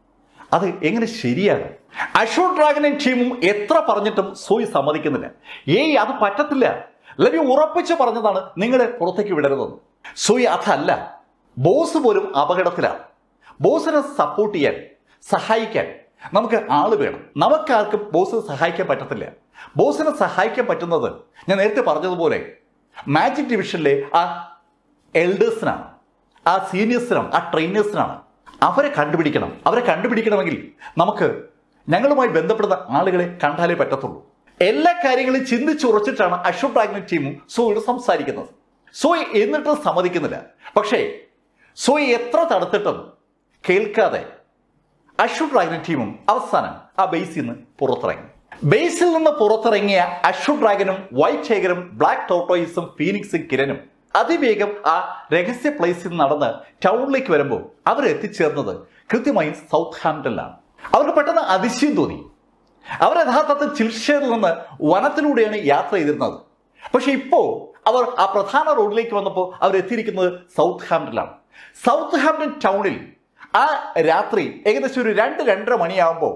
അത് എങ്ങനെ ശരിയാകും? അശ്വർ ഡ്രാഗനും ടീമും എത്ര പറഞ്ഞിട്ടും സോയി സമ്മതിക്കുന്നില്ല. ഏയ് അത് പറ്റത്തില്ല, ലെവി ഉറപ്പിച്ച് പറഞ്ഞതാണ് നിങ്ങളെ പുറത്തേക്ക് വിടരുതെന്ന്. സോയി അതല്ല, ബോസ് പോലും അപകടത്തിലാണ്. ബോസിനെ സപ്പോർട്ട് ചെയ്യാൻ സഹായിക്കാൻ നമുക്ക് ആള് വേണം. നമുക്കാർക്കും ബോസിനെ സഹായിക്കാൻ പറ്റത്തില്ല. ബോസിനെ സഹായിക്കാൻ പറ്റുന്നത് ഞാൻ നേരത്തെ പറഞ്ഞതുപോലെ മാജിക് ഡിവിഷനിലെ ആ എൽഡേഴ്സിനാണ്, ആ സീനിയേഴ്സിനാണ്, ആ ട്രെയിനേഴ്സിനാണ്. അവരെ കണ്ടുപിടിക്കണം. അവരെ കണ്ടുപിടിക്കണമെങ്കിൽ നമുക്ക് ഞങ്ങളുമായി ബന്ധപ്പെടുന്ന ആളുകളെ കണ്ടാലേ പറ്റത്തുള്ളൂ. എല്ലാ കാര്യങ്ങളും ചിന്തിച്ചുറച്ചിട്ടാണ് അശ്വർ ഡ്രാഗനും ടീമും സോയോട് സംസാരിക്കുന്നത്. സോയി എന്നിട്ടും സമ്മതിക്കുന്നില്ല. പക്ഷേ സോയി എത്ര തടുത്തിട്ടും കേൾക്കാതെ അശ്വർ ഡ്രാഗനും ടീമും അവസാനം ആ ബേസിൽ നിന്ന് പുറത്തിറങ്ങി. ബേസിൽ നിന്ന് പുറത്തിറങ്ങിയ അശ്വർ ഡ്രാഗനും വൈറ്റ് ടൈഗറും ബ്ലാക്ക് ടോർട്ടോയിസും ഫീനിക്സും കിരനും അതിവേഗം ആ രഹസ്യ പ്ലേസിൽ നടന്ന് ടൗണിലേക്ക് വരുമ്പോൾ അവർ എത്തിച്ചേർന്നത് കൃത്യമായി സൗത്ത് ഹാംപ്ടണിലാണ്. അവർക്ക് പെട്ടെന്ന് അതിശയം തോന്നി. അവർ യഥാർത്ഥത്തിൽ ചിൽഷെയറിൽ നിന്ന് വനത്തിലൂടെയാണ് യാത്ര ചെയ്തിരുന്നത്. പക്ഷെ ഇപ്പോൾ അവർ ആ പ്രധാന റോഡിലേക്ക് വന്നപ്പോൾ അവർ എത്തിയിരിക്കുന്നത് സൗത്ത് ഹാംപ്ടണിലാണ്. സൗത്ത് ഹാംപ്ടൺ ടൗണിൽ ആ രാത്രി ഏകദേശം ഒരു രണ്ട് രണ്ടര മണിയാകുമ്പോൾ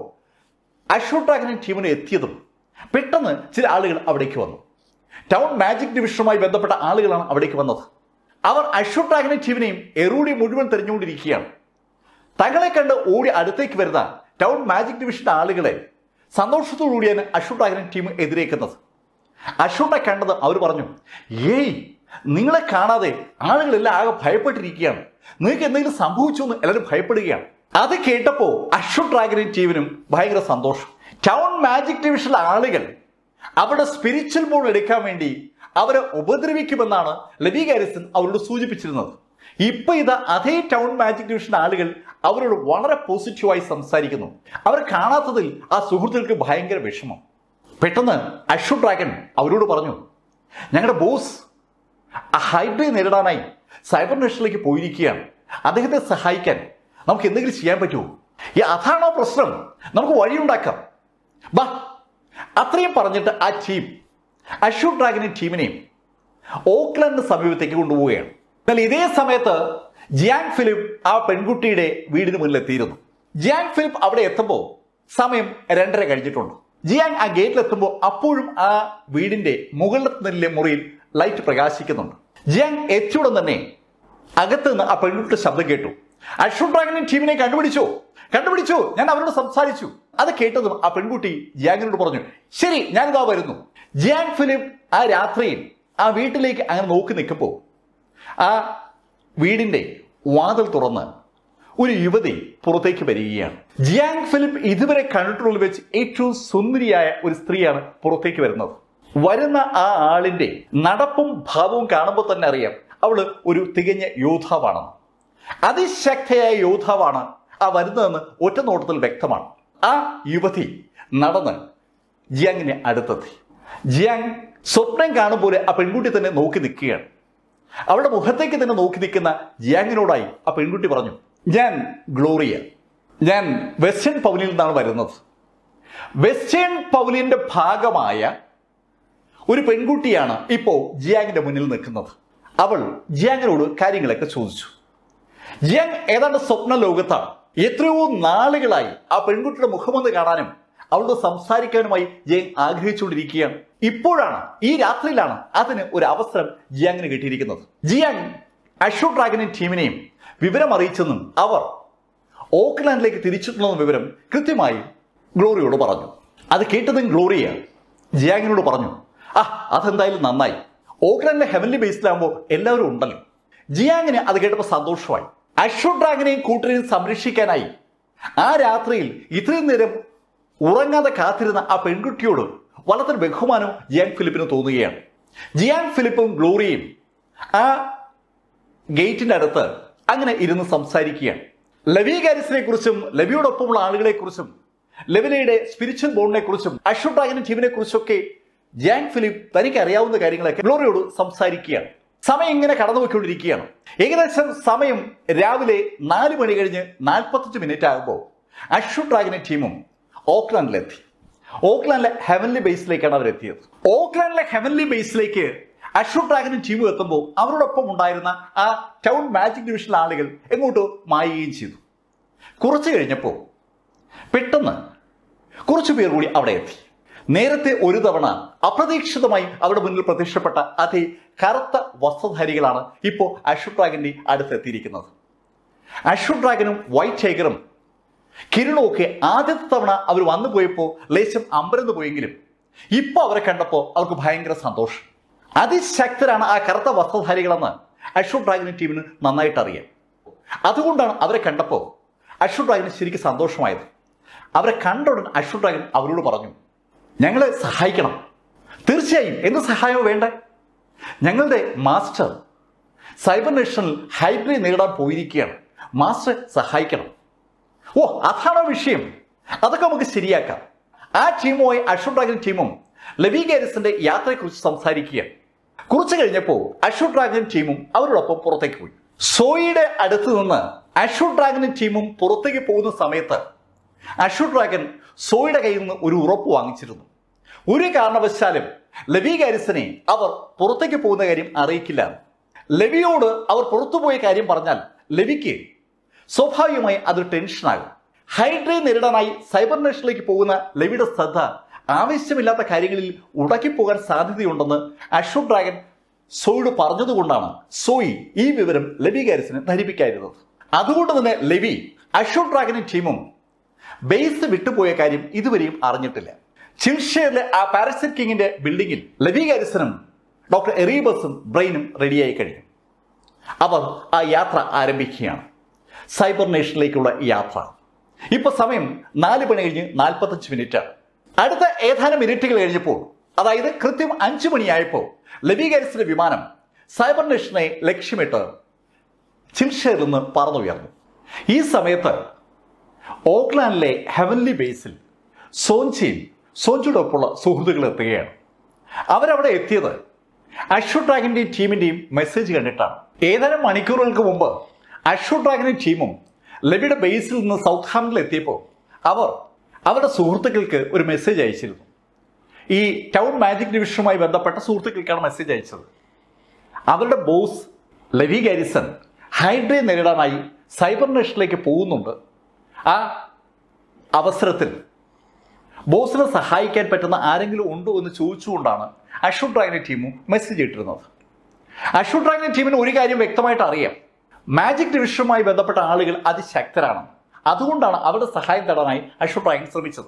അശ്വർ ഡ്രാഗനും ടീമിന് എത്തിയതും പെട്ടെന്ന് ചില ആളുകൾ അവിടേക്ക് വന്നു. ടൗൺ മാജിക് ഡിവിഷനുമായി ബന്ധപ്പെട്ട ആളുകളാണ് അവിടേക്ക് വന്നത്. അവർ അശ്വർ ഡ്രാഗനും ടീമിനെയും എറൂഡി മുഴുവൻ തെരഞ്ഞുകൊണ്ടിരിക്കുകയാണ്. തങ്ങളെ കണ്ട് ഓടി അടുത്തേക്ക് വരുന്ന ടൗൺ മാജിക് ഡിവിഷന്റെ ആളുകളെ സന്തോഷത്തോടുകൂടിയാണ് അശ്വർ ഡ്രാഗനും ടീം എതിരേക്കുന്നത്. അശ്വറിനെ കണ്ടത് അവർ പറഞ്ഞു, ഏയ് നിങ്ങളെ കാണാതെ ആളുകളെല്ലാം ആകെ ഭയപ്പെട്ടിരിക്കുകയാണ്. നിങ്ങൾക്ക് എന്തെങ്കിലും സംഭവിച്ചു എന്ന് എല്ലാവരും ഭയപ്പെടുകയാണ്. അത് കേട്ടപ്പോൾ അശ്വർ ഡ്രാഗനും ടീമിനും ഭയങ്കര സന്തോഷം. ടൗൺ മാജിക് ഡിവിഷനിലെ ആളുകൾ അവരുടെ സ്പിരിച്വൽ ബോൾ എടുക്കാൻ വേണ്ടി അവരെ ഉപദ്രവിക്കുമെന്നാണ് ലെവി ഗാരിസൺ അവരോട് സൂചിപ്പിച്ചിരുന്നത്. ഇപ്പൊ ഇതാ അതേ ടൗൺ മാജിക് ഡിവിഷൻ ആളുകൾ അവരോട് വളരെ പോസിറ്റീവായി സംസാരിക്കുന്നു. അവർ കാണാത്തതിൽ ആ സുഹൃത്തുക്കൾക്ക് ഭയങ്കര വിഷമം. പെട്ടെന്ന് അശ്വർ ഡ്രാഗൻ അവരോട് പറഞ്ഞു, ഞങ്ങളുടെ ബോസ് ആ ഹൈഡ്രയെ നേരിടാനായി സൈബർ നേഷനിലേക്ക് പോയിരിക്കുകയാണ്. അദ്ദേഹത്തെ സഹായിക്കാൻ നമുക്ക് എന്തെങ്കിലും ചെയ്യാൻ പറ്റുമോ? ഈ അതാണോ പ്രശ്നം? നമുക്ക് വഴിയുണ്ടാക്കാം. ബാ, അത്രയും പറഞ്ഞിട്ട് ആ ടീം അഷൂർ ഡ്രാഗനെ ടീമിനെയും ഓക്ലൻഡിന് സമീപത്തേക്ക് കൊണ്ടുപോവുകയാണ്. എന്നാൽ ഇതേ സമയത്ത് ജിയാങ് ഫിലിപ്പ് ആ പെൺകുട്ടിയുടെ വീടിന് മുന്നിലെത്തിയിരുന്നു. ജിയാങ് ഫിലിപ്പ് അവിടെ എത്തുമ്പോൾ സമയം രണ്ടര കഴിഞ്ഞിട്ടുണ്ട്. ജിയാങ് ആ ഗേറ്റിലെത്തുമ്പോൾ അപ്പോഴും ആ വീടിന്റെ മുകളിലെ മുറിയിൽ ലൈറ്റ് പ്രകാശിക്കുന്നുണ്ട്. ജിയാങ് എത്തിയുടൻ തന്നെ അകത്ത് നിന്ന് ആ പെൺകുട്ടിയുടെ ശബ്ദം കേട്ടു. അഷൂർ ഡ്രാഗനെ ടീമിനെ കണ്ടുപിടിച്ചോ കണ്ടുപിടിച്ചു ഞാൻ അവരോട് സംസാരിച്ചു. അത് കേട്ടതും ആ പെൺകുട്ടി ജിയാങ്ങിനോട് പറഞ്ഞു, ശരി ഞാനിതാ വരുന്നു. ജിയാങ് ഫിലിപ്പ് ആ രാത്രിയിൽ ആ വീട്ടിലേക്ക് അങ്ങനെ നോക്കി നിൽക്കുമ്പോൾ ആ വീടിന്റെ വാതിൽ തുറന്ന് ഒരു യുവതി പുറത്തേക്ക് വരികയാണ്. ജിയാങ് ഫിലിപ്പ് ഇതുവരെ കണ്ടിട്ടുള്ള വെച്ച് ഏറ്റവും സുന്ദരിയായ ഒരു സ്ത്രീയാണ് പുറത്തേക്ക് വരുന്നത്. വരുന്ന ആ ആളിന്റെ നടപ്പും ഭാവവും കാണുമ്പോൾ തന്നെ അറിയാം അവള് ഒരു തികഞ്ഞ യോദ്ധാവാണെന്ന്. അതിശക്തയായ യോദ്ധാവാണ് ആ വരുന്നതെന്ന് ഒറ്റ നോട്ടത്തിൽ വ്യക്തമാണ്. ആ യുവതി നടന്ന് ജിയാങ്ങിനെ അടുത്തെത്തി. ജിയാങ് സ്വപ്നം കാണും പോലെ ആ പെൺകുട്ടി തന്നെ നോക്കി നിൽക്കുകയാണ്. അവളുടെ മുഖത്തേക്ക് തന്നെ നോക്കി നിൽക്കുന്ന ജിയാങ്ങിനോടായി ആ പെൺകുട്ടി പറഞ്ഞു, ഞാൻ ഗ്ലോറിയ, ഞാൻ വെസ്റ്റേൺ പവലിയിൽ നിന്നാണ് വരുന്നത്. വെസ്റ്റേൺ പവലിയന്റെ ഭാഗമായ ഒരു പെൺകുട്ടിയാണ് ഇപ്പോൾ ജിയാങ്ങിന്റെ മുന്നിൽ നിൽക്കുന്നത്. അവൾ ജിയാങ്ങിനോട് കാര്യങ്ങളൊക്കെ ചോദിച്ചു. ജിയാങ് ഏതാണ്ട് സ്വപ്ന ലോകത്താണ്. എത്രയോ നാളുകളായി ആ പെൺകുട്ടിയുടെ മുഖമൊന്ന് കാണാനും അവളോട് സംസാരിക്കാനുമായി ജിയാങ് ആഗ്രഹിച്ചുകൊണ്ടിരിക്കുകയാണ്. ഇപ്പോഴാണ്, ഈ രാത്രിയിലാണ് അതിന് ഒരു അവസരം ജിയാങ്ങിന് കിട്ടിയിരിക്കുന്നത്. ജിയാങ് അഷൂർ ഡ്രാഗനെ ടീമിനെയും വിവരം അറിയിച്ചെന്നും അവർ ഓക്ലാൻഡിലേക്ക് തിരിച്ചിട്ടുണ്ടെന്ന വിവരം കൃത്യമായി ഗ്ലോറിയോട് പറഞ്ഞു. അത് കേട്ടതും ഗ്ലോറിയ ജിയാങ്ങിനോട് പറഞ്ഞു, ആ അതെന്തായാലും നന്നായി, ഓക്ലാൻഡിലെ ഹെവൻലി ബേസിലാകുമ്പോൾ എല്ലാവരും ഉണ്ടല്ലോ. ജിയാങ്ങിന് അത് കേട്ടപ്പോൾ സന്തോഷമായി. അഷൂർ ഡ്രാഗനെയും കൂട്ടരെയും സംരക്ഷിക്കാനായി ആ രാത്രിയിൽ ഇത്രയും നേരം ഉറങ്ങാതെ കാത്തിരുന്ന ആ പെൺകുട്ടിയോട് വളരെ ബഹുമാനവും ജിയാങ് ഫിലിപ്പിന് തോന്നുകയാണ്. ജിയാങ് ഫിലിപ്പും ഗ്ലോറിയയും ആ ഗേറ്റിന്റെ അടുത്ത് അങ്ങനെ ഇരുന്ന് സംസാരിക്കുകയാണ്. ലെവി ഗാരിസിനെ കുറിച്ചും ലെവിയോടൊപ്പമുള്ള ആളുകളെ കുറിച്ചും ലെവിലയുടെ സ്പിരിച്വൽ ബോണ്ടിനെ കുറിച്ചും അഷൂർ ഡ്രാഗൻ ടീമിനെ കുറിച്ചൊക്കെ ജിയാങ് ഫിലിപ്പ് തനിക്ക് അറിയാവുന്ന കാര്യങ്ങളൊക്കെ ഗ്ലോറിയോട് സംസാരിക്കുകയാണ്. സമയം ഇങ്ങനെ കടന്നു പോയിക്കൊണ്ടിരിക്കുകയാണ്. ഏകദേശം സമയം രാവിലെ നാല് മണി കഴിഞ്ഞ് നാൽപ്പത്തഞ്ച് മിനിറ്റ് ആകുമ്പോൾ അഷൂർ ഡ്രാഗനെ ടീമും ഓക്ലാൻഡിലെത്തി. ഓക്ലാൻഡിലെ ഹെവൻലി ബേസിലേക്കാണ് അവരെത്തിയത്. ഓക്ലാൻഡിലെ ഹെവൻലി ബേസിലേക്ക് അഷൂർ ഡ്രാഗനും ടീമും എത്തുമ്പോൾ അവരോടൊപ്പം ഉണ്ടായിരുന്ന ആ ടൗൺ മാജിക് ഡിവിഷനിലെ ആളുകൾ എങ്ങോട്ട് മായുകയും ചെയ്തു. കുറച്ചു കഴിഞ്ഞപ്പോൾ പെട്ടെന്ന് കുറച്ചു പേർ കൂടി അവിടെ എത്തി. നേരത്തെ ഒരു തവണ അപ്രതീക്ഷിതമായി അവിടെ മുന്നിൽ പ്രത്യക്ഷപ്പെട്ട അതേ കറുത്ത വസ്ത്രധാരികളാണ് ഇപ്പോൾ അഷൂർ ഡ്രാഗന്റെ അടുത്തെത്തിയിരിക്കുന്നത്. അഷൂർ ഡ്രാഗനും വൈറ്റ് ടൈഗറും കിരണും ഒക്കെ ആദ്യത്തെ തവണ അവർ വന്നു പോയപ്പോൾ ലേശം അമ്പരന്ന് പോയെങ്കിലും ഇപ്പൊ അവരെ കണ്ടപ്പോൾ അവർക്ക് ഭയങ്കര സന്തോഷം. അതിശക്തരാണ് ആ കറുത്ത വസ്ത്രധാരികളെന്ന് അഷൂർ ഡ്രാഗൻ ടീമിന് നന്നായിട്ട് അറിയാം. അതുകൊണ്ടാണ് അവരെ കണ്ടപ്പോൾ അഷൂർ ഡ്രാഗന് ശരിക്കും സന്തോഷമായത്. അവരെ കണ്ട ഉടൻ അഷൂർ ഡ്രാഗൻ അവരോട് പറഞ്ഞു, ഞങ്ങളെ സഹായിക്കണം. തീർച്ചയായും എന്ത് സഹായമോ വേണ്ടേ? ഞങ്ങളുടെ മാസ്റ്റർ സൈബർ നേഷണൽ ഹൈബ്രിഡ് നേടാൻ പോയിരിക്കുകയാണ്, മാസ്റ്ററെ സഹായിക്കണം. ഓ അതാണോ വിഷയം? അതൊക്കെ നമുക്ക് ശരിയാക്കാം. ആ ടീമുമായി അഷൂർ ഡ്രാഗൻ ടീമും ലെവി ഗാരിസന്റെ യാത്രയെക്കുറിച്ച് സംസാരിക്കുകയാണ്. കുറച്ചു കഴിഞ്ഞപ്പോൾ അഷൂർ ഡ്രാഗൻ ടീമും അവരോടൊപ്പം പുറത്തേക്ക് പോയി. സോയിയുടെ അടുത്ത് നിന്ന് അഷൂർ ഡ്രാഗനും ടീമും പുറത്തേക്ക് പോകുന്ന സമയത്ത് അഷൂർ ഡ്രാഗൻ സോയിയുടെ കയ്യിൽ നിന്ന് ഒരു ഉറപ്പ് വാങ്ങിച്ചിരുന്നു. ഒരു കാരണവശാലും ലെവി ഗാരിസനെ അവർ പുറത്തേക്ക് പോകുന്ന കാര്യം അറിയിക്കില്ല. ലെവിയോട് അവർ പുറത്തുപോയ കാര്യം പറഞ്ഞാൽ ലെവിക്ക് സ്വാഭാവികമായി അതൊരു ടെൻഷനാകും. ഹൈഡ്രയെ നേരിടാനായി സൈബർ നേഷനിലേക്ക് പോകുന്ന ലെവിയുടെ ശ്രദ്ധ ആവശ്യമില്ലാത്ത കാര്യങ്ങളിൽ ഉടക്കിപ്പോകാൻ സാധ്യതയുണ്ടെന്ന് അഷൂർ ഡ്രാഗൻ സോയിയോട് പറഞ്ഞതുകൊണ്ടാണ് സോയി ഈ വിവരം ലെവി ഗാരിസിനെ ധരിപ്പിക്കാതിരുന്നത്. അതുകൊണ്ട് തന്നെ ലെവി അഷൂർ ഡ്രാഗനും ടീമും ബേസ് വിട്ടുപോയ കാര്യം ഇതുവരെയും അറിഞ്ഞിട്ടില്ല. ചിംഷെയറിലെ ആ പാരസൈറ്റ് കിങ്ങിന്റെ ബിൽഡിങ്ങിൽ ലെവി ഗാരിസനും ഡോക്ടർ എറീബസും ബ്രെയിനും റെഡിയായി കഴിഞ്ഞു. അവർ ആ യാത്ര ആരംഭിക്കുകയാണ്, സൈബർ നേഷനിലേക്കുള്ള യാത്ര. ഇപ്പൊ സമയം നാല് മണി കഴിഞ്ഞ് നാൽപ്പത്തഞ്ച് മിനിറ്റ് ആണ്. അടുത്ത ഏതാനും മിനിറ്റുകൾ കഴിഞ്ഞപ്പോൾ, അതായത് കൃത്യം അഞ്ചു മണിയായപ്പോൾ ലെവി ഗാരിസിന്റെ വിമാനം സൈബർ നേഷനെ ലക്ഷ്യമിട്ട് ചിംഷെയറിൽ നിന്ന് പറന്നുയർന്നു. ഈ സമയത്ത് ഓക്ലാൻഡിലെ ഹെവൻലി ബേസിൽ സോഞ്ചിയും സോഞ്ചിയോടൊപ്പമുള്ള സുഹൃത്തുക്കൾ എത്തുകയാണ്. അവരവിടെ എത്തിയത് അഷൂർ ഡ്രാഗന്റെയും ടീമിന്റെയും മെസ്സേജ് കണ്ടിട്ടാണ്. ഏതാനും മണിക്കൂറുകൾക്ക് മുമ്പ് അഷൂർ ഡ്രാഗനും ടീമും ലെവിയുടെ ബേസിൽ നിന്ന് സൗത്ത് ഹാംപ്ടണിൽ എത്തിയപ്പോൾ അവർ അവരുടെ സുഹൃത്തുക്കൾക്ക് ഒരു മെസ്സേജ് അയച്ചിരുന്നു. ഈ ടൗൺ മാജിക് ഡിവിഷനുമായി ബന്ധപ്പെട്ട സുഹൃത്തുക്കൾക്കാണ് മെസ്സേജ് അയച്ചത്. അവരുടെ ബോസ് ലെവി ഗാരിസൺ ഹൈഡ്രയെ നേരിടാനായി സൈബർ നേഷനിലേക്ക് പോകുന്നുണ്ട്. ആ അവസരത്തിൽ ബോസിനെ സഹായിക്കാൻ പറ്റുന്ന ആരെങ്കിലും ഉണ്ടോ എന്ന് ചോദിച്ചുകൊണ്ടാണ് അഷൂർ ഡ്രാഗന്റെ ടീമും മെസ്സേജ് ഇട്ടിരുന്നത്. അഷൂർ ഡ്രാഗന്റെ ടീമിന് ഒരു കാര്യം വ്യക്തമായിട്ട് അറിയാം, മാജിക് ഡിവിഷനുമായി ബന്ധപ്പെട്ട ആളുകൾ അതിശക്തരാണ്. അതുകൊണ്ടാണ് അവരുടെ സഹായം തേടാനായി അഷൂർ ഡ്രാഗൻ ശ്രമിച്ചത്.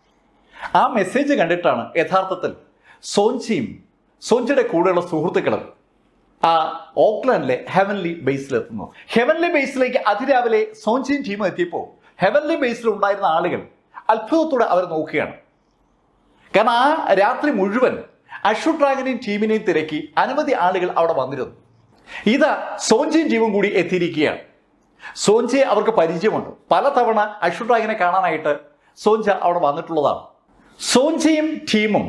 ആ മെസ്സേജ് കണ്ടിട്ടാണ് യഥാർത്ഥത്തിൽ സോഞ്ചിയും സോഞ്ചിയുടെ കൂടെയുള്ള സുഹൃത്തുക്കളും ആ ഓക്ലാൻഡിലെ ഹെവൻലി ബേസിലെത്തുന്നത്. ഹെവൻലി ബേസിലേക്ക് അതിരാവിലെ സോഞ്ചിയും ടീമും എത്തിയപ്പോൾ ഹെവൻലി ബേസിൽ ഉണ്ടായിരുന്ന ആളുകൾ അത്ഭുതത്തോടെ അവർ നോക്കുകയാണ്. കാരണം ആ രാത്രി മുഴുവൻ അഷൂർ ഡ്രാഗനെയും ടീമിനെയും തിരക്കി അനവധി ആളുകൾ അവിടെ വന്നിരുന്നു. ഇതാ സോഞ്ചിയും ടീമും കൂടി എത്തിയിരിക്കുകയാണ്. സോഞ്ചിയെ അവർക്ക് പരിചയമുണ്ട്. പലതവണ അഷൂർ ഡ്രാഗനെ കാണാനായിട്ട് സോഞ്ച അവിടെ വന്നിട്ടുള്ളതാണ്. സോഞ്ചിയും ടീമും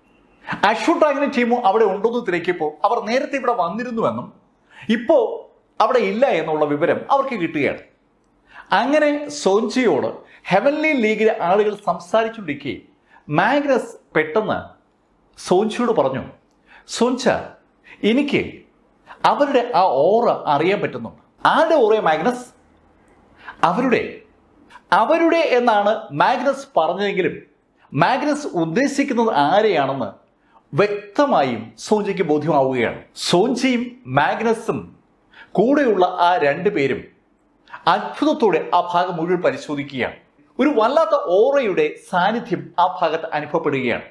അഷൂർ ഡ്രാഗനും ടീമും അവിടെ ഉണ്ടെന്ന് തിരക്കിയപ്പോൾ അവർ നേരത്തെ ഇവിടെ വന്നിരുന്നുവെന്നും ഇപ്പോൾ അവിടെ ഇല്ല എന്നുള്ള വിവരം അവർക്ക് കിട്ടുകയാണ്. അങ്ങനെ സോഞ്ചിയോട് ഹെവൻലി ലീഗിലെ ആളുകൾ സംസാരിച്ചുകൊണ്ടിരിക്കെ മാഗ്നസ് പെട്ടെന്ന് സോഞ്ചിയോട് പറഞ്ഞു, സോഞ്ച, എനിക്ക് അവരുടെ ആ ഓറ അറിയാൻ പറ്റുന്നുണ്ട്. ആരുടെ ഓറയെ മാഗ്നസ്? അവരുടെ അവരുടെ എന്നാണ് മാഗ്നസ് പറഞ്ഞതെങ്കിലും മാഗ്നസ് ഉദ്ദേശിക്കുന്നത് ആരെയാണെന്ന് വ്യക്തമായും സോഞ്ചിക്ക് ബോധ്യമാവുകയാണ്. സോഞ്ചിയും മാഗ്നസും കൂടെയുള്ള ആ രണ്ടുപേരും അത്ഭുതത്തോടെ ആ ഭാഗം മുഴുവൻ പരിശോധിക്കുകയാണ്. ഒരു വല്ലാത്ത ഓറയുടെ സാന്നിധ്യം ആ ഭാഗത്ത് അനുഭവപ്പെടുകയാണ്.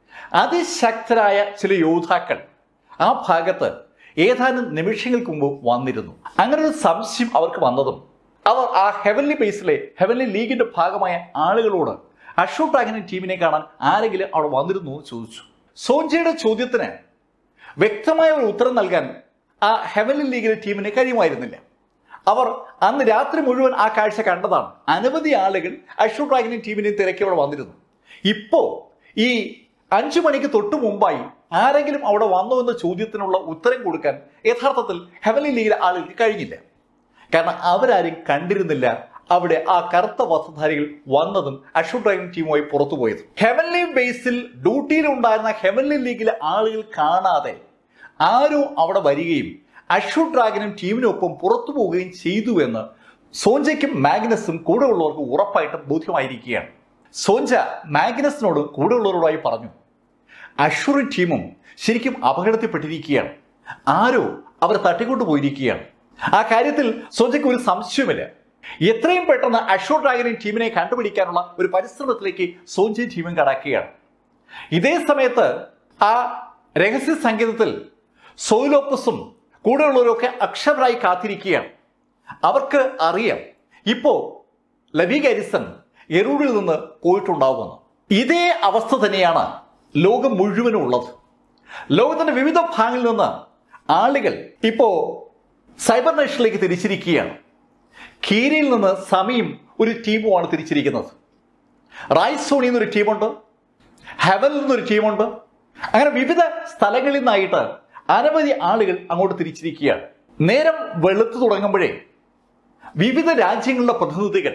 അതിശക്തരായ ചില യോദ്ധാക്കൾ ആ ഭാഗത്ത് ഏതാനും നിമിഷങ്ങൾക്ക് മുമ്പ് വന്നിരുന്നു. അങ്ങനെ ഒരു സംശയം അവർക്ക് വന്നതും അവർ ആ ഹെവൻലി ബേസിലെ ഹെവൻലി ലീഗിന്റെ ഭാഗമായ ആളുകളോട് അഷൂർ ഡ്രാഗന്റെ ടീമിനെ കാണാൻ ആരെങ്കിലും അവിടെ വന്നിരുന്നു എന്ന് ചോദിച്ചു. സോഞ്ചിയുടെ ചോദ്യത്തിന് വ്യക്തമായ ഒരു ഉത്തരം നൽകാൻ ആ ഹെവൻലി ലീഗിലെ ടീമിന് കഴിയുമായിരുന്നില്ല. അവർ അന്ന് രാത്രി മുഴുവൻ ആ കാഴ്ച കണ്ടതാണ്. അനവധി ആളുകൾ അഷൂർ ഡ്രാഗനെയും ടീമിനെയും തിരക്കി അവിടെ വന്നിരുന്നു. ഇപ്പോ ഈ അഞ്ചു മണിക്ക് തൊട്ടു മുമ്പായി ആരെങ്കിലും അവിടെ വന്നോ എന്ന ചോദ്യത്തിനുള്ള ഉത്തരം കൊടുക്കാൻ യഥാർത്ഥത്തിൽ ഹെവൻലി ലീഗിലെ ആളുകൾക്ക് കഴിഞ്ഞില്ല. കാരണം അവരാരും കണ്ടിരുന്നില്ല അവിടെ ആ കറുത്ത വസ്ത്രധാരികൾ വന്നതും അഷൂർ ഡ്രാഗൻ ടീമുമായി പുറത്തുപോയതും. ഹെവൻലി ബേസിൽ ഡ്യൂട്ടിയിൽ ഉണ്ടായിരുന്ന ഹെവൻലി ലീഗിലെ ആളുകൾ കാണാതെ ആരോ അവിടെ വരികയും അഷൂർ ഡ്രാഗനും ടീമിനൊപ്പം പുറത്തു പോവുകയും ചെയ്തു എന്ന് സോഞ്ചയ്ക്കും മാഗ്നസും കൂടെ ഉള്ളവർക്ക് ഉറപ്പായിട്ടും ബോധ്യമായിരിക്കുകയാണ്. സോഞ്ച മാഗ്നസിനോട് കൂടെയുള്ളവരോടായി പറഞ്ഞു, അഷൂർ ടീമും ശരിക്കും അപകടത്തിൽപ്പെട്ടിരിക്കുകയാണ്. ആരോ അവർ തട്ടിക്കൊണ്ടു പോയിരിക്കുകയാണ്. ആ കാര്യത്തിൽ സോഞ്ചയ്ക്ക് ഒരു സംശയമില്ല. എത്രയും പെട്ടെന്ന് അഷൂർ ഡ്രാഗനെയും ടീമിനെ കണ്ടുപിടിക്കാനുള്ള ഒരു പരിശ്രമത്തിലേക്ക് സോഞ്ചയും ടീമും കടക്കുകയാണ്. ഇതേ സമയത്ത് ആ രഹസ്യ സംഗീതത്തിൽ സോയിലോപ്പസും കൂടെയുള്ളവരൊക്കെ അക്ഷമരായി കാത്തിരിക്കുകയാണ്. അവർക്ക് അറിയാം ഇപ്പോ ലെവി ഗാരിസൺ എറൂഡിൽ നിന്ന് പോയിട്ടുണ്ടാവുമെന്ന്. ഇതേ അവസ്ഥ തന്നെയാണ് ലോകം മുഴുവനും ഉള്ളത്. ലോകത്തിന്റെ വിവിധ ഭാഗങ്ങളിൽ നിന്ന് ആളുകൾ ഇപ്പോ സൈബർ നേഷനിലേക്ക് തിരിച്ചിരിക്കുകയാണ്. കീരിയിൽ നിന്ന് സമയും ഒരു ടീമുമാണ് തിരിച്ചിരിക്കുന്നത്. റായ്സോണിൽ നിന്നൊരു ടീമുണ്ട്, ഹെവനിൽ നിന്നൊരു ടീമുണ്ട്. അങ്ങനെ വിവിധ സ്ഥലങ്ങളിൽ നിന്നായിട്ട് അനവധി ആളുകൾ അങ്ങോട്ട് തിരിച്ചിരിക്കുകയാണ്. നേരം വെളുത്തു തുടങ്ങുമ്പോഴേ വിവിധ രാജ്യങ്ങളുടെ പ്രതിനിധികൾ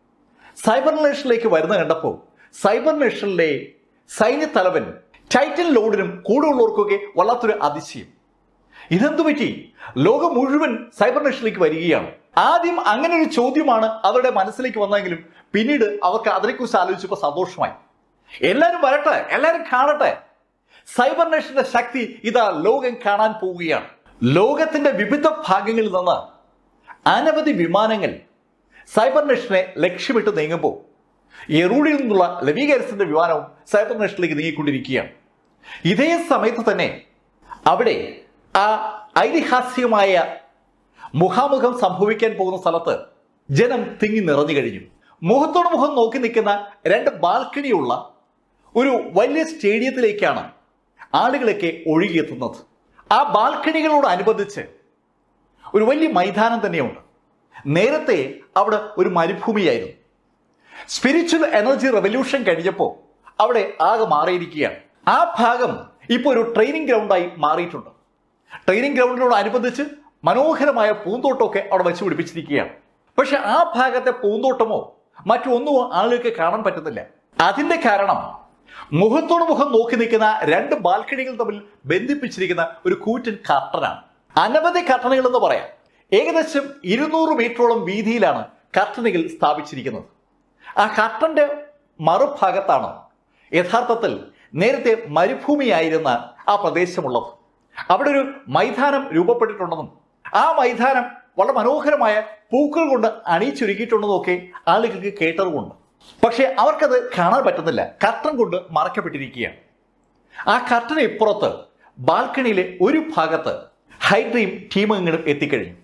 സൈബർ നേഷനിലേക്ക് വരുന്ന കണ്ടപ്പോൾ സൈബർ നേഷനിലെ സൈന്യത്തലവൻ ടൈറ്റൻ ലോർഡിനും കൂടെ ഉള്ളവർക്കൊക്കെ വല്ലാത്തൊരു അതിശയം. ഇതെന്തു പറ്റി? ലോകം മുഴുവൻ സൈബർ നേഷനിലേക്ക് വരികയാണ്. ആദ്യം അങ്ങനെ ഒരു ചോദ്യമാണ് അവരുടെ മനസ്സിലേക്ക് വന്നെങ്കിലും പിന്നീട് അവർക്ക് അതിനെക്കുറിച്ച് ആലോചിച്ചപ്പോൾ സന്തോഷമായി. എല്ലാവരും വരട്ടെ, എല്ലാവരും കാണട്ടെ, സൈബർ നേഷന്റെ ശക്തി ഇതാ ലോകം കാണാൻ പോവുകയാണ്. ലോകത്തിന്റെ വിവിധ ഭാഗങ്ങളിൽ നിന്ന് അനവധി വിമാനങ്ങൾ സൈബർ നേഷനെ ലക്ഷ്യമിട്ട് നീങ്ങുമ്പോൾ എറൂഡിൽ നിന്നുള്ള ലെവി ഗാരിസന്റെ വിമാനവും സൈബർ നേഷനിലേക്ക് നീങ്ങിക്കൊണ്ടിരിക്കുകയാണ്. ഇതേ സമയത്ത് തന്നെ അവിടെ ആ ഐതിഹാസികമായ മുഖാമുഖം സംഭവിക്കാൻ പോകുന്ന സ്ഥലത്ത് ജനം തിങ്ങി നിറഞ്ഞു കഴിഞ്ഞു. മുഖത്തോട് മുഖം നോക്കി നിൽക്കുന്ന രണ്ട് ബാൽക്കണിയുള്ള ഒരു വലിയ സ്റ്റേഡിയത്തിലേക്കാണ് ആളുകളൊക്കെ ഒഴുകിയെത്തുന്നത്. ആ ബാൽക്കണികളോടനുബന്ധിച്ച് ഒരു വലിയ മൈതാനം തന്നെയുണ്ട്. നേരത്തെ അവിടെ ഒരു മരുഭൂമിയായിരുന്നു. സ്പിരിച്വൽ എനർജി റെവല്യൂഷൻ കഴിഞ്ഞപ്പോൾ അവിടെ ആകെ മാറിയിരിക്കുകയാണ്. ആ ഭാഗം ഇപ്പോൾ ഒരു ട്രെയിനിങ് ഗ്രൗണ്ടായി മാറിയിട്ടുണ്ട്. ട്രെയിനിങ് ഗ്രൗണ്ടിനോടനുബന്ധിച്ച് മനോഹരമായ പൂന്തോട്ടമൊക്കെ അവിടെ വെച്ച് പിടിപ്പിച്ചിരിക്കുകയാണ്. പക്ഷെ ആ ഭാഗത്തെ പൂന്തോട്ടമോ മറ്റൊന്നുമോ ആളുകൾക്ക് കാണാൻ പറ്റുന്നില്ല. അതിന്റെ കാരണം മുഖത്തോട് മുഖം നോക്കി നിൽക്കുന്ന രണ്ട് ബാൽക്കണികൾ തമ്മിൽ ബന്ധിപ്പിച്ചിരിക്കുന്ന ഒരു കൂറ്റൻ കർട്ടനാണ്. അനവധി കർട്ടനുകൾ എന്ന് പറയാം. ഏകദേശം ഇരുന്നൂറ് മീറ്ററോളം വീതിയിലാണ് കർട്ടനുകൾ സ്ഥാപിച്ചിരിക്കുന്നത്. ആ കർട്ടന്റെ മറുഭാഗത്താണ് യഥാർത്ഥത്തിൽ നേരത്തെ മരുഭൂമിയായിരുന്ന ആ പ്രദേശമുള്ളത്. അവിടെ ഒരു മൈതാനം രൂപപ്പെട്ടിട്ടുണ്ടെന്നും ആ മൈതാനം വളരെ മനോഹരമായ പൂക്കൾ കൊണ്ട് അണിയിച്ചൊരുക്കിയിട്ടുണ്ടെന്നും ഒക്കെ ആളുകൾക്ക് കേട്ടതുകൊണ്ട്, പക്ഷെ അവർക്കത് കാണാൻ പറ്റുന്നില്ല. കർട്ടൻ കൊണ്ട് മറക്കപ്പെട്ടിരിക്കുകയാണ്. ആ കർട്ടന് ഇപ്പുറത്ത് ബാൽക്കണിയിലെ ഒരു ഭാഗത്ത് ഹൈഡ്രയും ടീമംഗങ്ങളും എത്തിക്കഴിഞ്ഞു.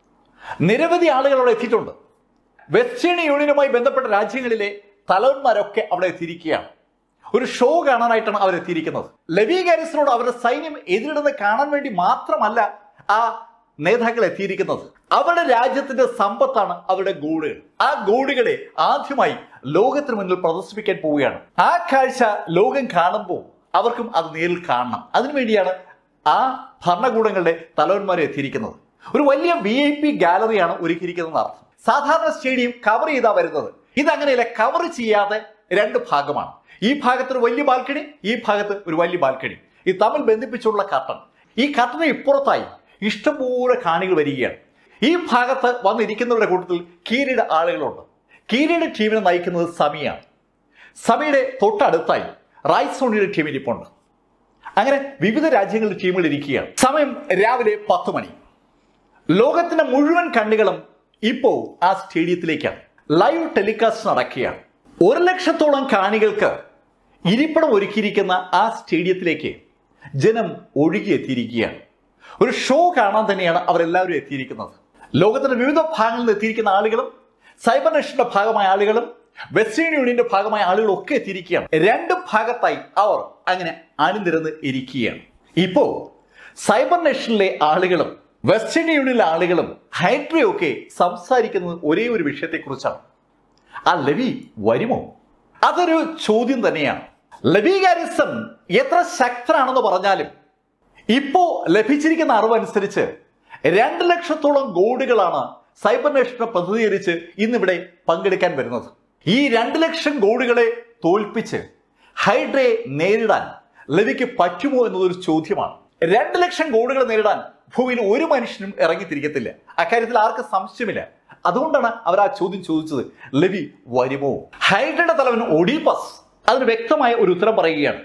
നിരവധി ആളുകൾ അവിടെ എത്തിയിട്ടുണ്ട്. വെസ്റ്റേൺ യൂണിയനുമായി ബന്ധപ്പെട്ട രാജ്യങ്ങളിലെ തലവന്മാരൊക്കെ അവിടെ എത്തിയിരിക്കുകയാണ്. ഒരു ഷോ കാണാനായിട്ടാണ് അവർ എത്തിയിരിക്കുന്നത്. ലെവി ഗാരിസനോട് അവരുടെ സൈന്യം എതിരിടുന്നത് കാണാൻ വേണ്ടി മാത്രമല്ല ആ നേതാക്കൾ എത്തിയിരിക്കുന്നത്. അവരുടെ രാജ്യത്തിന്റെ സമ്പത്താണ് അവരുടെ ഗോഡുകൾ. ആ ഗോഡുകളെ ആദ്യമായി ലോകത്തിന് മുന്നിൽ പ്രദർശിപ്പിക്കാൻ പോവുകയാണ്. ആ കാഴ്ച ലോകം കാണുമ്പോൾ അവർക്കും അത് നേരിൽ കാണണം. അതിനുവേണ്ടിയാണ് ആ ഭരണകൂടങ്ങളുടെ തലവന്മാരെ എത്തിയിരിക്കുന്നത്. ഒരു വലിയ വി ഐ പി ഗാലറിയാണ് ഒരുക്കിയിരിക്കുന്നത് അർത്ഥം. സാധാരണ സ്റ്റേഡിയം കവർ ചെയ്താ വരുന്നത്. ഇതങ്ങനെയല്ല, കവർ ചെയ്യാതെ രണ്ട് ഭാഗമാണ്. ഈ ഭാഗത്ത് ഒരു വലിയ ബാൽക്കണി, ഈ ഭാഗത്ത് ഒരു വലിയ ബാൽക്കണി, ഈ തമ്മിൽ ബന്ധിപ്പിച്ചുള്ള കർട്ടൻ. ഈ കർട്ടന് ഇപ്പുറത്തായി ഇഷ്ടംപോലെ കാണികൾ വരികയാണ്. ഈ ഭാഗത്ത് വന്നിരിക്കുന്നവരുടെ കൂട്ടത്തിൽ കീരിയുടെ ആളുകളുണ്ട്. കീരിയുടെ ടീമിനെ നയിക്കുന്നത് സമിയാണ്. സമിയുടെ തൊട്ടടുത്തായി റൈസോണിയുടെ ടീം ഇരിപ്പുണ്ട്. അങ്ങനെ വിവിധ രാജ്യങ്ങളുടെ ടീമുകൾ ഇരിക്കുകയാണ്. സമയം രാവിലെ പത്ത് മണി. ലോകത്തിന്റെ മുഴുവൻ കണ്ണുകളും ഇപ്പോ ആ സ്റ്റേഡിയത്തിലേക്കാണ്. ലൈവ് ടെലികാസ്റ്റ് നടക്കുകയാണ്. ഒരു ലക്ഷത്തോളം കാണികൾക്ക് ഇരിപ്പിടം ഒരുക്കിയിരിക്കുന്ന ആ സ്റ്റേഡിയത്തിലേക്ക് ജനം ഒഴുകിയെത്തിയിരിക്കുകയാണ്. ഒരു ഷോ കാണാൻ തന്നെയാണ് അവരെല്ലാവരും എത്തിയിരിക്കുന്നത്. ലോകത്തിന്റെ വിവിധ ഭാഗങ്ങളിൽ നിന്ന് എത്തിയിരിക്കുന്ന ആളുകളും സൈബർ നേഷന്റെ ഭാഗമായ ആളുകളും വെസ്റ്റേൺ യൂണിയന്റെ ഭാഗമായ ആളുകളും ഒക്കെ എത്തിയിരിക്കുകയാണ്. രണ്ട് ഭാഗത്തായി അവർ അങ്ങനെ അണിനിരന്ന് ഇരിക്കുകയാണ്. ഇപ്പോ സൈബർ നേഷനിലെ ആളുകളും വെസ്റ്റേൺ യൂണിയനിലെ ആളുകളും ഹൈഡ്രയും ഒക്കെ സംസാരിക്കുന്നത് ഒരേ ഒരു വിഷയത്തെക്കുറിച്ചാണ്. ആ ലെവി വരുമോ? അതൊരു ചോദ്യം തന്നെയാണ്. ലെവി ഗാരിസൺ എത്ര ശക്തനാണെന്ന് പറഞ്ഞാലും ഇപ്പോ ലഭിച്ചിരിക്കുന്ന അറിവനുസരിച്ച് രണ്ട് ലക്ഷത്തോളം ഗോഡുകളാണ് സൈബർ നേഷനെ പ്രതിനിധീകരിച്ച് ഇന്നിവിടെ പങ്കെടുക്കാൻ വരുന്നത്. ഈ രണ്ട് ലക്ഷം ഗോഡുകളെ തോൽപ്പിച്ച് ഹൈഡ്രയെ നേരിടാൻ ലെവിക്ക് പറ്റുമോ എന്നതൊരു ചോദ്യമാണ്. രണ്ട് ലക്ഷം ഗോഡുകൾ നേരിടാൻ ഭൂമിയിൽ ഒരു മനുഷ്യനും ഇറങ്ങിത്തിരിക്കത്തില്ല. അക്കാര്യത്തിൽ ആർക്കും സംശയമില്ല. അതുകൊണ്ടാണ് അവർ ആ ചോദ്യം ചോദിച്ചത്, ലെവി വരുമോ? ഹൈഡ്രയുടെ തലവൻ ഒഡീപ്പസ് അതിന് വ്യക്തമായ ഒരു ഉത്തരം പറയുകയാണ്,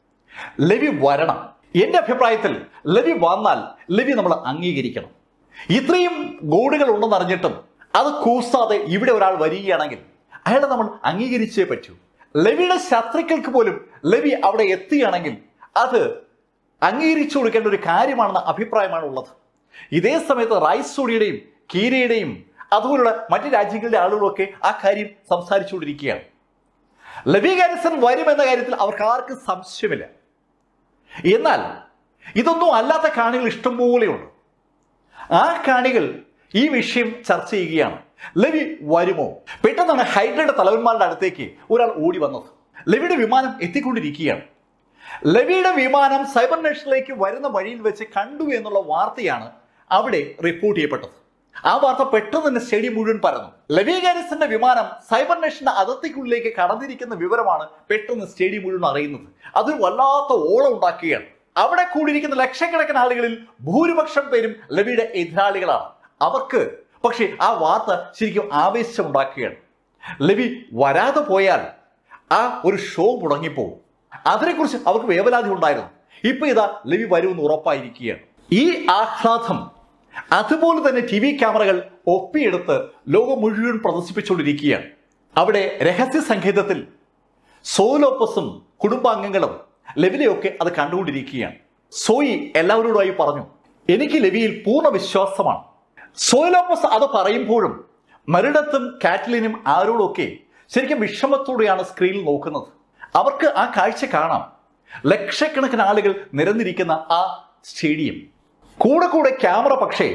ലെവി വരണം. എന്റെ അഭിപ്രായത്തിൽ ലെവി വന്നാൽ ലെവി നമ്മൾ അംഗീകരിക്കണം. ഇത്രയും ഗോഡുകൾ ഉണ്ടെന്ന് അറിഞ്ഞിട്ടും അത് കൂസാതെ ഇവിടെ ഒരാൾ വരികയാണെങ്കിൽ അയാളെ നമ്മൾ അംഗീകരിച്ചേ പറ്റൂ. ലെവിയുടെ ശത്രുക്കൾക്ക് പോലും ലെവി അവിടെ എത്തുകയാണെങ്കിൽ അത് അംഗീകരിച്ചു കൊടുക്കേണ്ട ഒരു കാര്യമാണെന്ന അഭിപ്രായമാണ് ഉള്ളത്. ഇതേ സമയത്ത് റൈസോണിയുടെയും കീരയുടെയും അതുപോലുള്ള മറ്റു രാജ്യങ്ങളുടെ ആളുകളൊക്കെ ആ കാര്യം സംസാരിച്ചുകൊണ്ടിരിക്കുകയാണ്. ലെവി ഗാരിസൺ വരുമെന്ന കാര്യത്തിൽ അവർക്ക് ആർക്കും സംശയമില്ല. എന്നാൽ ഇതൊന്നും അല്ലാത്ത കാണികൾ ഇഷ്ടംപോലെയുണ്ട്. ആ കാണികൾ ഈ വിഷയം ചർച്ച ചെയ്യുകയാണ്. ലെവി വരുമോ? പെട്ടെന്നാണ് ഹൈഡ്രയുടെ തലവന്മാരുടെ അടുത്തേക്ക് ഒരാൾ ഓടി വന്നത്. ലെവിയുടെ വിമാനം എത്തിക്കൊണ്ടിരിക്കുകയാണ്. ലെവിയുടെ വിമാനം സൈബർ നേഷനിലേക്ക് വരുന്ന വഴിയിൽ വെച്ച് കണ്ടു എന്നുള്ള വാർത്തയാണ് അവിടെ റിപ്പോർട്ട് ചെയ്യപ്പെട്ടത്. ആ വാർത്ത പെട്ടെന്ന് തന്നെ സ്റ്റേഡിയം മുഴുവൻ പരന്നു. ലെവി ഗാരിസന്റെ വിമാനം സൈബർ നേഷന്റെ അതിർത്തിക്കുള്ളിലേക്ക് കടന്നിരിക്കുന്ന വിവരമാണ് പെട്ടെന്ന് സ്റ്റേഡിയം മുഴുവൻ അറിയുന്നത്. അതൊരു വല്ലാത്ത ഓളം ഉണ്ടാക്കുകയാണ്. അവിടെ കൂടിയിരിക്കുന്ന ലക്ഷക്കണക്കിന് ആളുകളിൽ ഭൂരിപക്ഷം പേരും ലെവിയുടെ എതിരാളികളാണ്. അവർക്ക് പക്ഷേ ആ വാർത്ത ശരിക്കും ആവേശം ഉണ്ടാക്കുകയാണ്. ലെവി വരാതെ പോയാൽ ആ ഒരു ഷോ മുടങ്ങിപ്പോകും. അതിനെക്കുറിച്ച് അവർക്ക് വേവലാതി ഉണ്ടായിരുന്നു. ഇപ്പൊ ഇതാ ലെവി വരുമെന്ന് ഉറപ്പായിരിക്കുകയാണ്. ഈ ആഹ്ലാദം അതുപോലെ തന്നെ ടി വി ക്യാമറകൾ ഒപ്പിയെടുത്ത് ലോകം മുഴുവൻ പ്രദർശിപ്പിച്ചുകൊണ്ടിരിക്കുകയാണ്. അവിടെ രഹസ്യ സംഗീതത്തിൽ സോലോപ്പസും കുടുംബാംഗങ്ങളും ലെവിനെയൊക്കെ അത് കണ്ടുകൊണ്ടിരിക്കുകയാണ്. സോയി എല്ലാവരോടുമായി പറഞ്ഞു, എനിക്ക് ലെവിയിൽ പൂർണ്ണ വിശ്വാസമാണ്. സോലോപ്പസ് അത് പറയുമ്പോഴും മരിടത്തും കാറ്റ്ലിനും ആരോടൊക്കെ ശരിക്കും വിഷമത്തോടെയാണ് സ്ക്രീനിൽ നോക്കുന്നത്. അവർക്ക് ആ കാഴ്ച കാണാം. ലക്ഷക്കണക്കിന് ആളുകൾ നിരന്നിരിക്കുന്ന ആ സ്റ്റേഡിയം. കൂടെ കൂടെ ക്യാമറ പക്ഷേ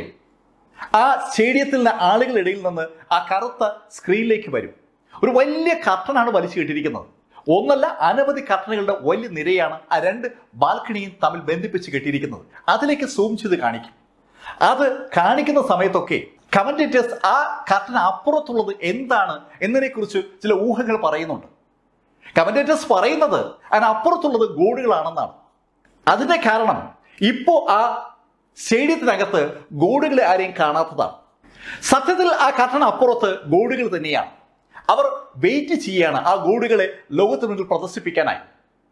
ആ സ്റ്റേഡിയത്തിൽ നിന്ന് ആളുകളിടയിൽ നിന്ന് ആ കറുത്ത സ്ക്രീനിലേക്ക് വരും. ഒരു വലിയ കർട്ടനാണ് വലിച്ചു കെട്ടിയിരിക്കുന്നത്. ഒന്നല്ല, അനവധി കർട്ടനുകളുടെ വലിയ നിരയാണ് ആ രണ്ട് ബാൽക്കണിയും തമ്മിൽ ബന്ധിപ്പിച്ച് കെട്ടിയിരിക്കുന്നത്. അതിലേക്ക് സൂം ചെയ്ത് കാണിക്കും. അത് കാണിക്കുന്ന സമയത്തൊക്കെ കമന്റേറ്റേഴ്സ് ആ കർട്ടന് അപ്പുറത്തുള്ളത് എന്താണ് എന്നതിനെ കുറിച്ച് ചില ഊഹങ്ങൾ പറയുന്നുണ്ട്. കമന്റേറ്റേഴ്സ് പറയുന്നത് അതിനപ്പുറത്തുള്ളത് ഗോഡുകളാണെന്നാണ്. അതിന്റെ കാരണം ഇപ്പോ ആ സ്റ്റേഡിയത്തിനകത്ത് ഗോഡുകളെ ആരെയും കാണാത്തതാണ്. സത്യത്തിൽ ആ കർട്ടന് അപ്പുറത്ത് ഗോഡുകൾ തന്നെയാണ്. അവർ വെയിറ്റ് ചെയ്യാണ് ആ ഗോഡുകളെ ലോകത്തിന് മുന്നിൽ പ്രദർശിപ്പിക്കാനായി.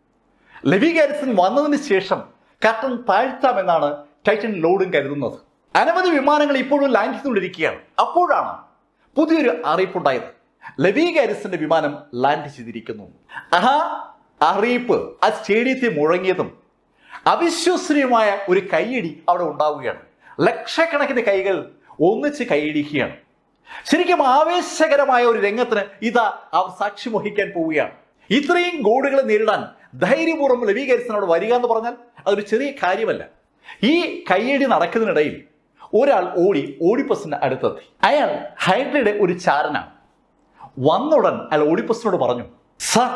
ലെവി ഗാരിസൺ വന്നതിന് ശേഷം കർട്ടൻ താഴ്ത്താമെന്നാണ് ടൈറ്റൻ ലോഡും കരുതുന്നത്. അനവധി വിമാനങ്ങൾ ഇപ്പോഴും ലാൻഡ് ചെയ്തുകൊണ്ടിരിക്കുകയാണ്. അപ്പോഴാണ് പുതിയൊരു അറിയിപ്പുണ്ടായത്. ലെവി ഗാരിസന്റെ വിമാനം ലാൻഡ് ചെയ്തിരിക്കുന്നു. ആ അറിയിപ്പ് ആ സ്റ്റേഡിയത്തെ മുഴങ്ങിയതും അവിശ്വസനീയമായ ഒരു കൈയടി അവിടെ ഉണ്ടാവുകയാണ്. ലക്ഷക്കണക്കിന് കൈകൾ ഒന്നിച്ച് കൈയടിക്കുകയാണ്. ശരിക്കും ആവേശകരമായ ഒരു രംഗത്തിന് ഇതാ അവർ സാക്ഷ്യം വഹിക്കാൻ പോവുകയാണ്. ഇത്രയും ഗോളുകളെ നേരിടാൻ ധൈര്യപൂർവ്വം ലെവി ഗാരിസൺ അവിടെ വരിക എന്ന് പറഞ്ഞാൽ അതൊരു ചെറിയ കാര്യമല്ല. ഈ കൈയടി നടക്കുന്നതിനിടയിൽ ഒരാൾ ഓടി ഓഡിപ്പസിന് അടുത്തെത്തി. അയാൾ ഹൈഡ്രയുടെ ഒരു ചാരനാണ്. വന്നുടൻ അയാൾ ഓഡിപ്പസിനോട് പറഞ്ഞു, സർ,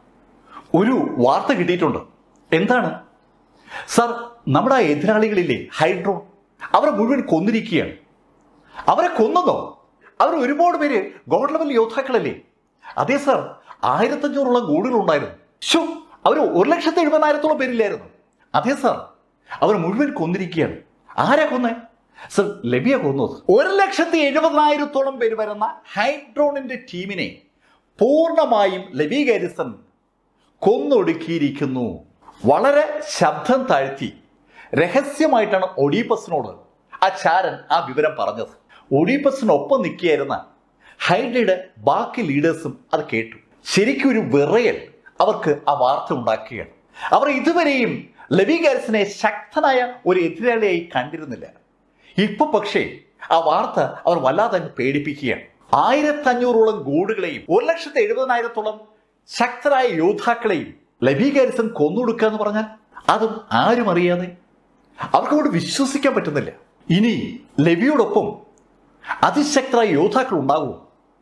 ഒരു വാർത്ത കിട്ടിയിട്ടുണ്ട്. എന്താണ് സർ? നമ്മുടെ ആ എതിരാളികളില്ലേ ഹൈഡ്രോ, അവരെ മുഴുവൻ കൊന്നിരിക്കുകയാണ്. അവരെ കൊന്നോ? അവർ ഒരുപാട് പേര് ഗോഡ് ലെവൽ യോദ്ധാക്കളല്ലേ? അതെ സർ, ആയിരത്തഞ്ഞൂറോളം ഗോഡുകൾ ഉണ്ടായിരുന്നു. ഷോ, അവർ ഒരു ലക്ഷത്തി എഴുപതിനായിരത്തോളം പേരില്ലായിരുന്നു. അതെ സർ, അവർ മുഴുവൻ കൊന്നിരിക്കുകയാണ്. ആരാ കൊന്നേ? സർ, ലെവിയ കൊന്നത്. ഒരു ലക്ഷത്തി എഴുപതിനായിരത്തോളം പേര് വരുന്ന ഹൈഡ്രോണിന്റെ ടീമിനെ പൂർണ്ണമായും ലെവി ഗാരിസൺ കൊന്നൊടുക്കിയിരിക്കുന്നു. വളരെ ശബ്ദം താഴ്ത്തി രഹസ്യമായിട്ടാണ് ഒഡീപ്പസിനോട് ആ ചാരൻ ആ വിവരം പറഞ്ഞത്. ഒഡീപ്പസിനൊപ്പം നിൽക്കുകയായിരുന്ന ഹൈഡ്രയുടെ ബാക്കി ലീഡേഴ്സും അത് കേട്ടു. ശരിക്കും ഒരു വിറയൽ അവർക്ക് ആ വാർത്ത ഉണ്ടാക്കുകയാണ്. അവർ ഇതുവരെയും ലെവി ഗാരിസനെ ശക്തനായ ഒരു എതിരാളിയായി കണ്ടിരുന്നില്ല. ഇപ്പൊ പക്ഷേ ആ വാർത്ത അവർ വല്ലാതെ അങ്ങ് പേടിപ്പിക്കുകയാണ്. ആയിരത്തി അഞ്ഞൂറോളം ഗോഡുകളെയും ഒരു ലക്ഷത്തി എഴുപതിനായിരത്തോളം ശക്തരായ യോദ്ധാക്കളെയും ലെവി ഗാരിസൺ കൊന്നൊടുക്കുക എന്ന് പറഞ്ഞാൽ അതും ആരും അറിയാതെ അവർക്കോട് വിശ്വസിക്കാൻ പറ്റുന്നില്ല. ഇനി ലെവിയോടൊപ്പം അതിശക്തരായ യോദ്ധാക്കൾ ഉണ്ടാകുമോ?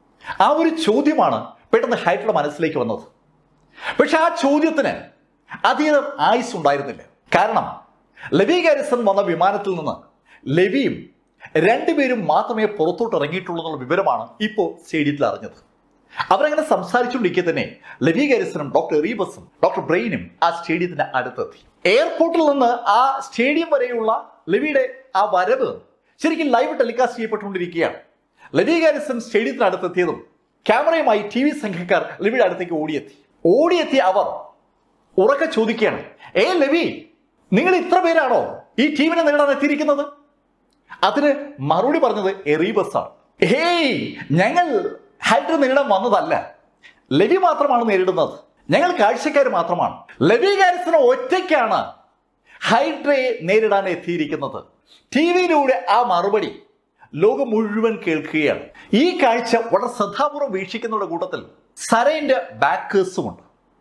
ആ ഒരു ചോദ്യമാണ് പെട്ടെന്ന് ഹൈഡ്രയുടെ മനസ്സിലേക്ക് വന്നത്. പക്ഷെ ആ ചോദ്യത്തിന് അധികം ആയുസ് ഉണ്ടായിരുന്നില്ല. കാരണം ലെവി ഗാരിസൺ വന്ന വിമാനത്തിൽ നിന്ന് ലെവിയും രണ്ടുപേരും മാത്രമേ പുറത്തോട്ട് ഇറങ്ങിയിട്ടുള്ളൂ എന്നുള്ള വിവരമാണ് ഇപ്പോൾ സ്റ്റേഡിയത്തിൽ അറിഞ്ഞത്. അവരങ്ങനെ സംസാരിച്ചുകൊണ്ടിരിക്കെ തന്നെ ലെവി ഗാരിസണും ഡോക്ടർ എറീബസും ഡോക്ടർ ബ്രെയിനും ആ സ്റ്റേഡിയത്തിന് അടുത്തെത്തി. എയർപോർട്ടിൽ നിന്ന് ആ സ്റ്റേഡിയം വരെയുള്ള ലെവിയുടെ ആ വരവ് ശരിക്കും ലൈവ് ടെലികാസ്റ്റ് ചെയ്യപ്പെട്ടുകൊണ്ടിരിക്കുകയാണ്. ലെവി ഗാരിസൺ സ്റ്റേഡിയത്തിന് അടുത്തെത്തിയതും ക്യാമറയുമായി ടി വി സംഘക്കാർ ലെവിയുടെ അടുത്തേക്ക് ഓടിയെത്തി. ഓടിയെത്തി അവർ ഉറക്കെ ചോദിക്കുകയാണ്, ഏ ലെവി, നിങ്ങൾ ഇത്ര പേരാണോ ഈ ടീമിനെ നേടാൻ എത്തിയിരിക്കുന്നത്? അതിന് മറുപടി പറഞ്ഞത് എറീബസ് ആണ്. ഹേയ്, ഞങ്ങൾ ഹൈഡ്ര നേരിടാൻ വന്നതല്ല, ലെവി മാത്രമാണ് നേരിടുന്നത്. ഞങ്ങൾ കാഴ്ചക്കാർ മാത്രമാണ്. ലെവി ഗാരിസൺ ഒറ്റയ്ക്കാണ് ഹൈഡ്രയെ നേരിടാൻ എത്തിയിരിക്കുന്നത്. ടി വിയിലൂടെ ആ മറുപടി ലോകം മുഴുവൻ കേൾക്കുകയാണ്. ഈ കാഴ്ച വളരെ ശ്രദ്ധാപൂർവ്വം വീക്ഷിക്കുന്നവരുടെ കൂട്ടത്തിൽ സരൈന്റെ ബാക്കേഴ്സുമുണ്ട്.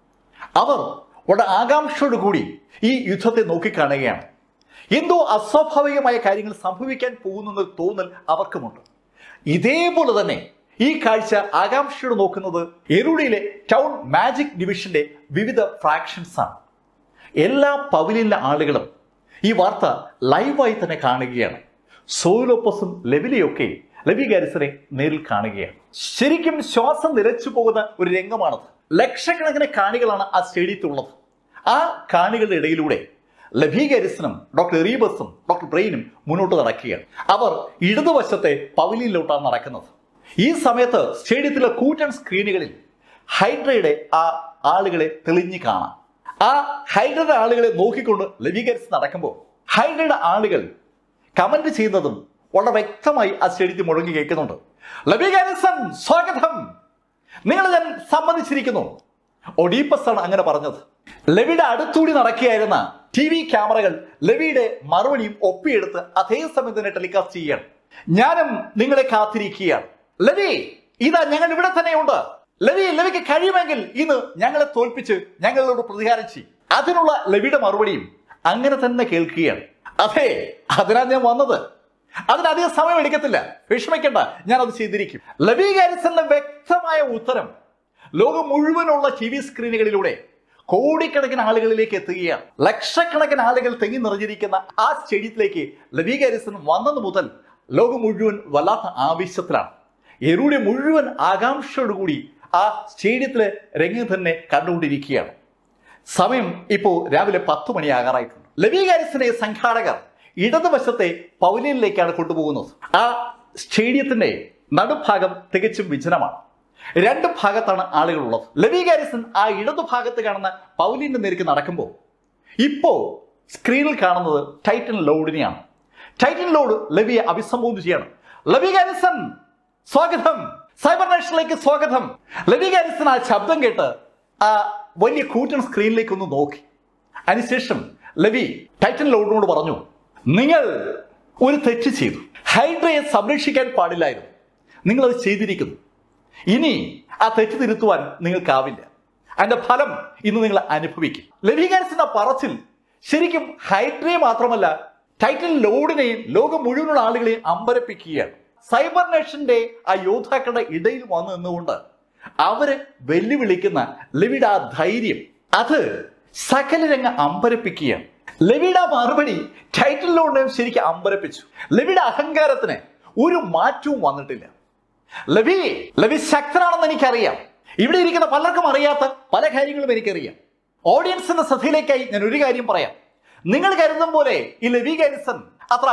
അവർ വളരെ ആകാംക്ഷയോട് കൂടി ഈ യുദ്ധത്തെ നോക്കിക്കാണുകയാണ്. എന്തോ അസ്വാഭാവികമായ കാര്യങ്ങൾ സംഭവിക്കാൻ പോകുന്ന തോന്നൽ അവർക്കുമുണ്ട്. ഇതേപോലെ തന്നെ ഈ കാഴ്ച ആകാംക്ഷയോട് നോക്കുന്നത് എറുഡിയിലെ ടൗൺ മാജിക് ഡിവിഷന്റെ വിവിധ ഫ്രാക്ഷൻസ് ആണ്. എല്ലാ പവലിയനിലെ ആളുകളും ഈ വാർത്ത ലൈവായി തന്നെ കാണുകയാണ്. സോയിലോപ്പസും ലെവിലിയൊക്കെ ലെവി ഗാരിസനെ നേരിൽ കാണുകയാണ്. ശരിക്കും ശ്വാസം നിലച്ചു പോകുന്ന ഒരു രംഗമാണത്. ലക്ഷക്കണക്കിന് കാണികളാണ് ആ സ്റ്റേഡിയത്തിലുള്ളത്. ആ കാണികളുടെ ഇടയിലൂടെ ലെവി ഗാരിസണും ഡോക്ടർ എറീബസും ഡോക്ടർ ബ്രെയിനും മുന്നോട്ട് നടക്കുകയാണ്. അവർ ഇടതുവശത്തെ പവലിയനിലോട്ടാണ് നടക്കുന്നത്. ഈ സമയത്ത് സ്റ്റേഡിയത്തിലെ കൂറ്റൻ സ്ക്രീനുകളിൽ ഹൈഡ്രയുടെ ആ ആളുകളെ തെളിഞ്ഞു കാണാം. ആ ഹൈഡ്രയുടെ ആളുകളെ നോക്കിക്കൊണ്ട് ലെവി ഗാരിസൺ നടക്കുമ്പോൾ ഹൈഡ്രയുടെ ആളുകൾ കമന്റ് ചെയ്യുന്നതും വളരെ വ്യക്തമായി ആ സ്റ്റേഡിയത്തിൽ മുഴങ്ങി കേൾക്കുന്നുണ്ട്. ലെവി ഗാരിസൺ സ്വാഗതം, നിങ്ങൾ ഞാൻ സമ്മതിച്ചിരിക്കുന്നു. ഒഡീപ്പസ് ആണ് അങ്ങനെ പറഞ്ഞത്. ലെവിയുടെ അടുത്തൂടി നടക്കുകയായിരുന്ന ടി വി ക്യാമറകൾ ലെവിയുടെ മറുപടിയും ഒപ്പിയെടുത്ത് അതേ സമയം തന്നെ ടെലികാസ്റ്റ് ചെയ്യുകയാണ്. ഞാനും നിങ്ങളെ കാത്തിരിക്കുകയാണ്. ലെവി, ഇതാ ഞങ്ങൾ ഇവിടെ തന്നെയുണ്ട്. ലെവി, ലെവിക്ക് കഴിയുമെങ്കിൽ ഇന്ന് ഞങ്ങളെ തോൽപ്പിച്ച് ഞങ്ങളോട് പ്രതികാരം ചെയ്യും. അതിനുള്ള ലെവിയുടെ മറുപടിയും അങ്ങനെ തന്നെ കേൾക്കുകയാണ്. അതെ, അതിനാണ് ഞാൻ വന്നത്. അതിനധികം സമയം എടുക്കത്തില്ല, വിഷമിക്കണ്ട, ഞാൻ അത് ചെയ്തിരിക്കും. ലെവി ഗാരിസന്റെ വ്യക്തമായ ഉത്തരം ലോകം മുഴുവനുള്ള ടി വി സ്ക്രീനുകളിലൂടെ കോടിക്കണക്കിന് ആളുകളിലേക്ക് എത്തുകയാണ്. ലക്ഷക്കണക്കിന് ആളുകൾ തെങ്ങി നിറഞ്ഞിരിക്കുന്ന ആ സ്റ്റേഡിയത്തിലേക്ക് ലെവി ഗാരിസൺ വന്നത് മുതൽ ലോകം മുഴുവൻ വല്ലാത്ത ആവേശത്തിലാണ്. എറുഡി മുഴുവൻ ആകാംക്ഷയോടുകൂടി ആ സ്റ്റേഡിയത്തിലെ രംഗം തന്നെ കണ്ടുകൊണ്ടിരിക്കുകയാണ്. സമയം ഇപ്പോൾ രാവിലെ പത്ത് മണിയാകാറായിട്ടുണ്ട്. ലെവി ഗാരിസനെ സംഘാടകർ ഇടതുവശത്തെ പവലിയനിലേക്കാണ് കൊണ്ടുപോകുന്നത്. ആ സ്റ്റേഡിയത്തിന്റെ നടുഭാഗം തികച്ചും വിജനമാണ്. രണ്ട് ഭാഗത്താണ് ആളുകളുള്ളത്. ലെവി ഗാരിസൺ ആ ഇടതുഭാഗത്ത് കാണുന്ന പവലിയന്റെ നേർക്ക് നടക്കുമ്പോൾ ഇപ്പോ സ്ക്രീനിൽ കാണുന്നത് ടൈറ്റൻ ലോർഡിനെയാണ്. ടൈറ്റൻ ലോർഡ് ലെവിയെ അഭിസംബോധന ചെയ്യണം. ലെവി ഗാരിസൺ സ്വാഗതം, സൈബർ നേഷനിലേക്ക് സ്വാഗതം. ലെവി ഗാരിസൺ ആ ശബ്ദം കേട്ട് ആ വലിയ കൂറ്റൻ സ്ക്രീനിലേക്ക് ഒന്ന് നോക്കി. അതിനുശേഷം ലെവി ടൈറ്റൻ ലോർഡിനോട് പറഞ്ഞു, നിങ്ങൾ ഒരു തെറ്റ് ചെയ്തു. ഹൈഡ്രയെ സംരക്ഷിക്കാൻ പാടില്ലായിരുന്നു. നിങ്ങളത് ചെയ്തിരിക്കുന്നു. ഇനി ആ തെറ്റ് തിരുത്തുവാൻ നിങ്ങൾക്കാവില്ല. അതിന്റെ ഫലം ഇന്ന് നിങ്ങൾ അനുഭവിക്കും. ലെവി ഗാരിസന്റെ പറച്ചിൽ ശരിക്കും ഹൈഡ്രയെ മാത്രമല്ല ടൈറ്റൻ ലോർഡിനെയും ലോകം മുഴുവനുള്ള ആളുകളെയും അമ്പരപ്പിക്കുകയാണ്. സൈബർ നേഷന്റെ ആ യോദ്ധാക്കളുടെ ഇടയിൽ വന്നു നിന്നുകൊണ്ട് അവര് വെല്ലുവിളിക്കുന്ന ലെവിയുടെ ആ ധൈര്യം അത് സകലരംഗ അമ്പരപ്പിക്കുകയാണ്. ലെവിയുടെ മറുപടി ടൈറ്റൻ ലോർഡിനെയും ശരിക്കും അമ്പരപ്പിച്ചു. ലെവിയുടെ അഹങ്കാരത്തിന് ഒരു മാറ്റവും വന്നിട്ടില്ല. ലെവി ലെവി ശക്തനാണെന്ന് എനിക്കറിയാം. ഇവിടെ ഇരിക്കുന്ന പലർക്കും അറിയാത്ത പല കാര്യങ്ങളും എനിക്കറിയാം. ഓഡിയൻസിന്റെ ശ്രദ്ധയിലേക്കായി ഞാൻ ഒരു കാര്യം പറയാം. നിങ്ങൾ കരുതും പോലെ ഈ ലെവി ഗാരിസൺ അത്ര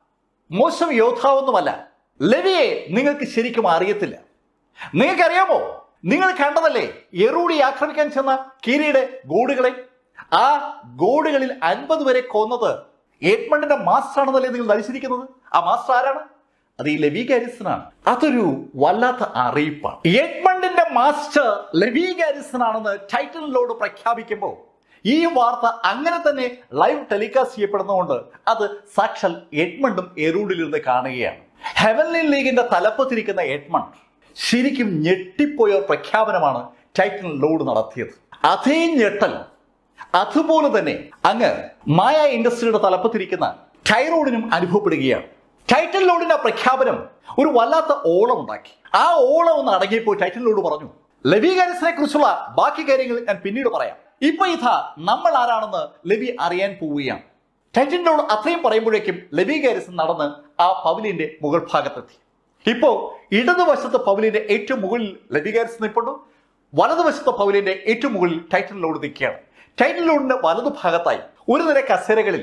മോശം യോദ്ധാവൊന്നുമല്ല. ലെവിയെ നിങ്ങൾക്ക് ശരിക്കും അറിയത്തില്ല. നിങ്ങൾക്കറിയാമോ, നിങ്ങൾ കണ്ടതല്ലേ എറൂഡി ആക്രമിക്കാൻ ചെന്ന കീരിയുടെ ഗോഡുകളെ? ആ ഗോഡുകളിൽ അൻപത് വരെ കൊന്നത് എഡ്മണ്ടിന്റെ മാസ്റ്റർ ആണെന്നല്ലേ നിങ്ങൾ ധരിച്ചിരിക്കുന്നത്? ആ മാസ്റ്റർ ആരാണ്? അത് ഈ ലെവി ഗാരിസൺ ആണ്. അതൊരു വല്ലാത്ത അറിയിപ്പാണ്. എഡ്മണ്ടിന്റെ മാസ്റ്റർ ലെവി ഗാരിസൺ ആണെന്ന് ടൈറ്റൻ ലോർഡ് പ്രഖ്യാപിക്കുമ്പോൾ ഈ വാർത്ത അങ്ങനെ തന്നെ ലൈവ് ടെലികാസ്റ്റ് ചെയ്യപ്പെടുന്നതുകൊണ്ട് അത് സാക്ഷാൽ എഡ്മണ്ടും എറൂഡിലിരുന്ന് കാണുകയാണ്. ഹെവൻലി ലീഗിന്റെ തലപ്പത്തിരിക്കുന്ന എഡ്മണ്ട് ശരിക്കും ഞെട്ടിപ്പോയ പ്രഖ്യാപനമാണ് ടൈറ്റൻ ലോർഡ് നടത്തിയത്. അതേ ഞെട്ടൽ അതുപോലെ തന്നെ അങ്ങ് മായ ഇൻഡസ്ട്രിയുടെ തലപ്പത്തിരിക്കുന്ന ടൈറോഡിനും അനുഭവപ്പെടുകയാണ്. ടൈറ്റൻ ലോർഡിന്റെ പ്രഖ്യാപനം ഒരു വല്ലാത്ത ഓളം ഉണ്ടാക്കി. ആ ഓളം ഒന്ന് അടങ്ങിയപ്പോൾ ടൈറ്റൻ ലോർഡ് പറഞ്ഞു, ലെവി ഗാരിസനെ കുറിച്ചുള്ള ബാക്കി കാര്യങ്ങൾ ഞാൻ പിന്നീട് പറയാം. ഇപ്പൊ ഇതാ നമ്മൾ ആരാണെന്ന് ലെവി അറിയാൻ പോവുകയാണ്. ടൈറ്റൻ ലോർഡ് അത്രയും പറയുമ്പോഴേക്കും ലെവി ഗാരിസൺ നടന്ന് ആ പവലിയന്റെ മുകൾ ഭാഗത്തെത്തി. ഇപ്പോ ഇടതുവശത്തെ പവലിയന്റെ ഏറ്റവും മുകളിൽ ലെവി ഗാരിസൺ നിൽപ്പുണ്ട്. വലതുവശത്തെ പവലിയന്റെ ഏറ്റവും മുകളിൽ ടൈറ്റൻ ലോർഡ് നിൽക്കുകയാണ്. ടൈറ്റൻ ലോർഡിന്റെ വലതുഭാഗത്തായി ഒരു നിര കസേരകളിൽ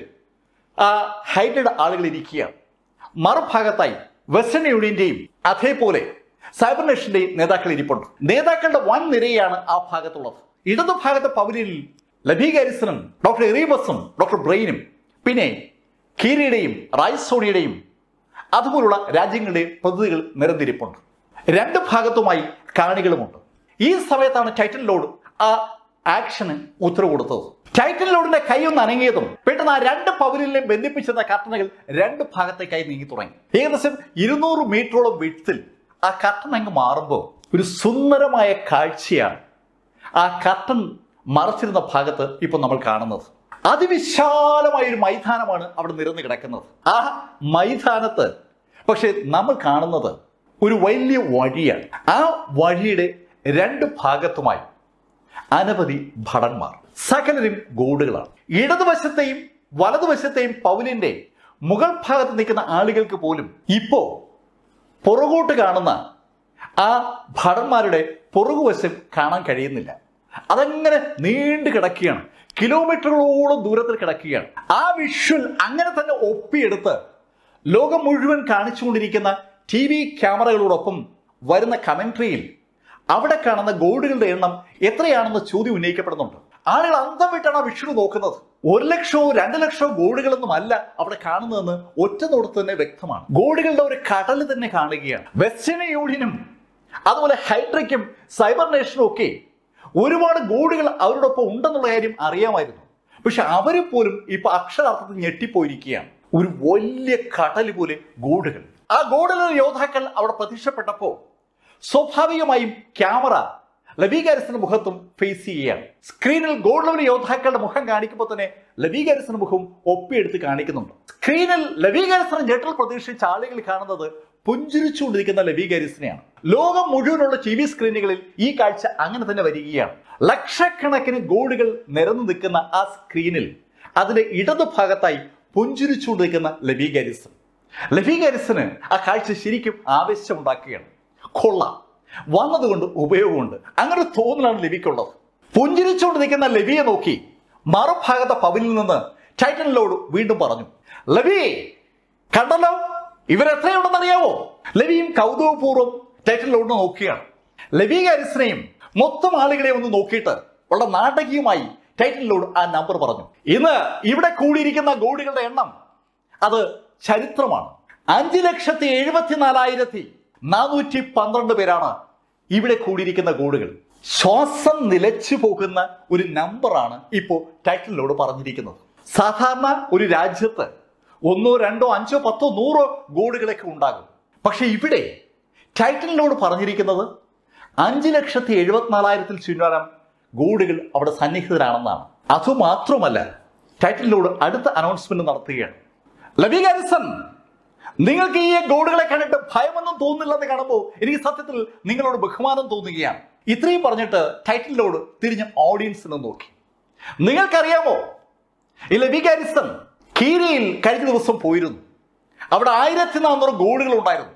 ആ ഹൈഡ്രയുടെ ആളുകൾ ഇരിക്കുകയാണ്. മറുഭാഗത്തായി വെസ്റ്റേൺ യൂണിയന്റെയും അതേപോലെ സൈബർ നേഷന്റെയും നേതാക്കൾ ഇരിപ്പുണ്ട്. നേതാക്കളുടെ വൻ നിരയാണ് ആ ഭാഗത്തുള്ളത്. ഇടതുഭാഗത്തെ പവലിയനിൽ ലെവി ഗാരിസണും ഡോക്ടർ എറീബസും ഡോക്ടർ ബ്രെയിനും പിന്നെ കീരിയുടെയും റൈസോണിയുടെയും അതുപോലുള്ള രാജ്യങ്ങളുടെയും പ്രതിനിധികൾ നിരന്നിരിപ്പുണ്ട്. രണ്ട് ഭാഗത്തുമായി കാണികളുമുണ്ട്. ഈ സമയത്താണ് ടൈറ്റൻ ലോർഡ് ആ ആക്ഷന് ഉത്തരവ് കൊടുത്തത്. ടൈറ്റൻ ലോർഡിന്റെ കൈ ഒന്ന് അനങ്ങിയതും പെട്ടെന്ന് ആ രണ്ട് പവലിയനിലും ബന്ധിപ്പിച്ചിരുന്ന കർട്ടനുകൾ രണ്ട് ഭാഗത്തേക്കായി നീങ്ങി തുടങ്ങി. ഏകദേശം ഇരുന്നൂറ് മീറ്ററോളം വിഡ്ത്തിൽ ആ കർട്ടൻ അങ്ങ് മാറുമ്പോൾ ഒരു സുന്ദരമായ കാഴ്ചയാണ് ആ കർട്ടൻ മറച്ചിരുന്ന ഭാഗത്ത് ഇപ്പൊ നമ്മൾ കാണുന്നത്. അതിവിശാലമായ ഒരു മൈതാനമാണ് അവിടെ നിരന്ന് കിടക്കുന്നത്. ആ മൈതാനത്ത് പക്ഷെ നമ്മൾ കാണുന്നത് ഒരു വലിയ വഴിയാണ്. ആ വഴിയുടെ രണ്ട് ഭാഗത്തുമായി അനവധി ഭടന്മാർ, സകലരും ഗോഡുകളാണ്. ഇടതുവശത്തെയും വലതുവശത്തെയും പൗലിന്റെ മുകൾ ഭാഗത്ത് നിൽക്കുന്ന ആളുകൾക്ക് പോലും ഇപ്പോ പുറകോട്ട് കാണുന്ന ആ ഭടന്മാരുടെ പുറകുവശം കാണാൻ കഴിയുന്നില്ല. അതങ്ങനെ നീണ്ടു കിടക്കുകയാണ്, കിലോമീറ്ററുകളോളം ദൂരത്തിൽ കിടക്കുകയാണ്. ആ വിഷ്വൽ അങ്ങനെ തന്നെ ഒപ്പിയെടുത്ത് ലോകം മുഴുവൻ കാണിച്ചുകൊണ്ടിരിക്കുന്ന ടി വി ക്യാമറകളോടൊപ്പം വരുന്ന കമന്ററിയിൽ അവിടെ കാണുന്ന ഗോഡുകളുടെ എണ്ണം എത്രയാണെന്ന് ചോദ്യം ഉന്നയിക്കപ്പെടുന്നുണ്ട്. ആളുകൾ അന്തം വിട്ടാണ് ആ വിഷ്വൽ നോക്കുന്നത്. ഒരു ലക്ഷമോ രണ്ട് ലക്ഷമോ ഗോഡുകളൊന്നും അല്ല അവിടെ കാണുന്നതെന്ന് ഒറ്റ നോട്ടത്തിൽ തന്നെ വ്യക്തമാണ്. ഗോഡുകളുടെ ഒരു കടൽ തന്നെ കാണുകയാണ്. വെസ്റ്റേൺ യൂണിയനും അതുപോലെ ഹൈഡ്രയ്ക്കും സൈബർ നേഷനും ഒക്കെ ഒരുപാട് ഗോഡുകൾ അവരോടൊപ്പം ഉണ്ടെന്നുള്ള കാര്യം അറിയാമായിരുന്നു. പക്ഷെ അവരെ പോലും ഇപ്പൊ അക്ഷരാർത്ഥത്തിൽ ഞെട്ടിപ്പോയിരിക്കുകയാണ്. ഒരു വലിയ കടൽ പോലെ ഗോഡുകൾ. ആ ഗോഡുകളുടെ യോദ്ധാക്കൾ അവിടെ പ്രത്യക്ഷപ്പെട്ടപ്പോ സ്വാഭാവികമായും ക്യാമറ ലെവി ഗാരിസന്റെ മുഖത്തും ഫേസ് ചെയ്യുകയാണ്. സ്ക്രീനിൽ ഗോൾഡ് ലെവൽ യോദ്ധാക്കളുടെ മുഖം കാണിക്കുമ്പോൾ തന്നെ ലെവി ഗാരിസന്റെ മുഖം ഒപ്പിയെടുത്ത് കാണിക്കുന്നുണ്ട്. സ്ക്രീനിൽ ലെവി ഗാരിസൺ ഞെട്ടൽ പ്രതീക്ഷിച്ച ആളുകൾ കാണുന്നത് പുഞ്ചിരിച്ചുകൊണ്ടിരിക്കുന്ന ലെവി ഗാരിസനെയാണ്. ലോകം മുഴുവനുള്ള ടി വി സ്ക്രീനുകളിൽ ഈ കാഴ്ച അങ്ങനെ തന്നെ വരികയാണ്. ലക്ഷക്കണക്കിന് ഗോഡുകൾ നിരന്നു നിൽക്കുന്ന ആ സ്ക്രീനിൽ അതിന്റെ ഇടതു ഭാഗത്തായി പുഞ്ചിരിച്ചുകൊണ്ടിരിക്കുന്ന ലെവി ഗാരിസൺ. ലെവി ഗാരിസന് ആ കാഴ്ച ശരിക്കും ആവേശമുണ്ടാക്കുകയാണ്. കൊള്ളാം, വന്നതുകൊണ്ട് ഉപയോഗമുണ്ട്. അങ്ങനെ ഒരു തോന്നലാണ് ലെവിക്കുള്ളത്. പുഞ്ചിരിച്ചുകൊണ്ട് നിൽക്കുന്ന ലെവിയെ നോക്കി മറുഭാഗത്തെ പവലിൽ നിന്ന് ടൈറ്റൻ ലോർഡ് വീണ്ടും പറഞ്ഞു, ലെവി കണ്ടല്ലോ, ഇവരെത്രയുണ്ടെന്നറിയാവോ? ലെവിയും കൗതുകപൂർവ്വം ടൈറ്റൻ ലോർഡിനെ നോക്കുകയാണ്. ലെവി ഗാരിസനെയും മൊത്തം ആളുകളെ ഒന്ന് നോക്കിയിട്ട് വളരെ നാടകീയമായി ടൈറ്റൻ ലോർഡ് ആ നമ്പർ പറഞ്ഞു. ഇന്ന് ഇവിടെ കൂടിയിരിക്കുന്ന ഗോഡികളുടെ എണ്ണം അത് ചരിത്രമാണ്. അഞ്ചു ലക്ഷത്തി എഴുപത്തിനാലായിരത്തി നാനൂറ്റി പന്ത്രണ്ട് പേരാണ് ഇവിടെ കൂടിയിരിക്കുന്ന ഗോഡുകൾ. ശ്വാസം നിലച്ചു പോകുന്ന ഒരു നമ്പറാണ് ഇപ്പോൾ ടൈറ്റൻ ലോർഡ് പറഞ്ഞിരിക്കുന്നത്. സാധാരണ ഒരു രാജ്യത്ത് ഒന്നോ രണ്ടോ അഞ്ചോ പത്തോ നൂറോ ഗോഡുകളൊക്കെ ഉണ്ടാകും. പക്ഷെ ഇവിടെ ടൈറ്റൻ ലോർഡ് പറഞ്ഞിരിക്കുന്നത് അഞ്ചു ലക്ഷത്തി എഴുപത്തിനാലായിരത്തിൽ ചുരുങ്ങാൻ ഗോഡുകൾ അവിടെ സന്നിഹിതരാണെന്നാണ്. അതുമാത്രമല്ല, ടൈറ്റൻ ലോർഡ് അടുത്ത അനൗൺസ്മെന്റ് നടത്തുകയാണ്. ലെവി ഗാരിസൺ, നിങ്ങൾക്ക് ഈ ഗോഡുകളെ കണ്ടിട്ട് ഭയമൊന്നും തോന്നുന്നില്ലെന്ന് കാണുമ്പോൾ എനിക്ക് സത്യത്തിൽ നിങ്ങളോട് ബഹുമാനം തോന്നുകയാണ്. ഇത്രയും പറഞ്ഞിട്ട് ടൈറ്റൻ ലോർഡ് തിരിഞ്ഞ് ഓഡിയൻസിനെ നോക്കി. നിങ്ങൾക്കറിയാമോ, ഈ ലെവി ഗാരിസൺ കീരിയിൽ കഴിഞ്ഞ ദിവസം പോയിരുന്നു. അവിടെ ആയിരത്തി നാനൂറ് ഗോഡുകൾ ഉണ്ടായിരുന്നു.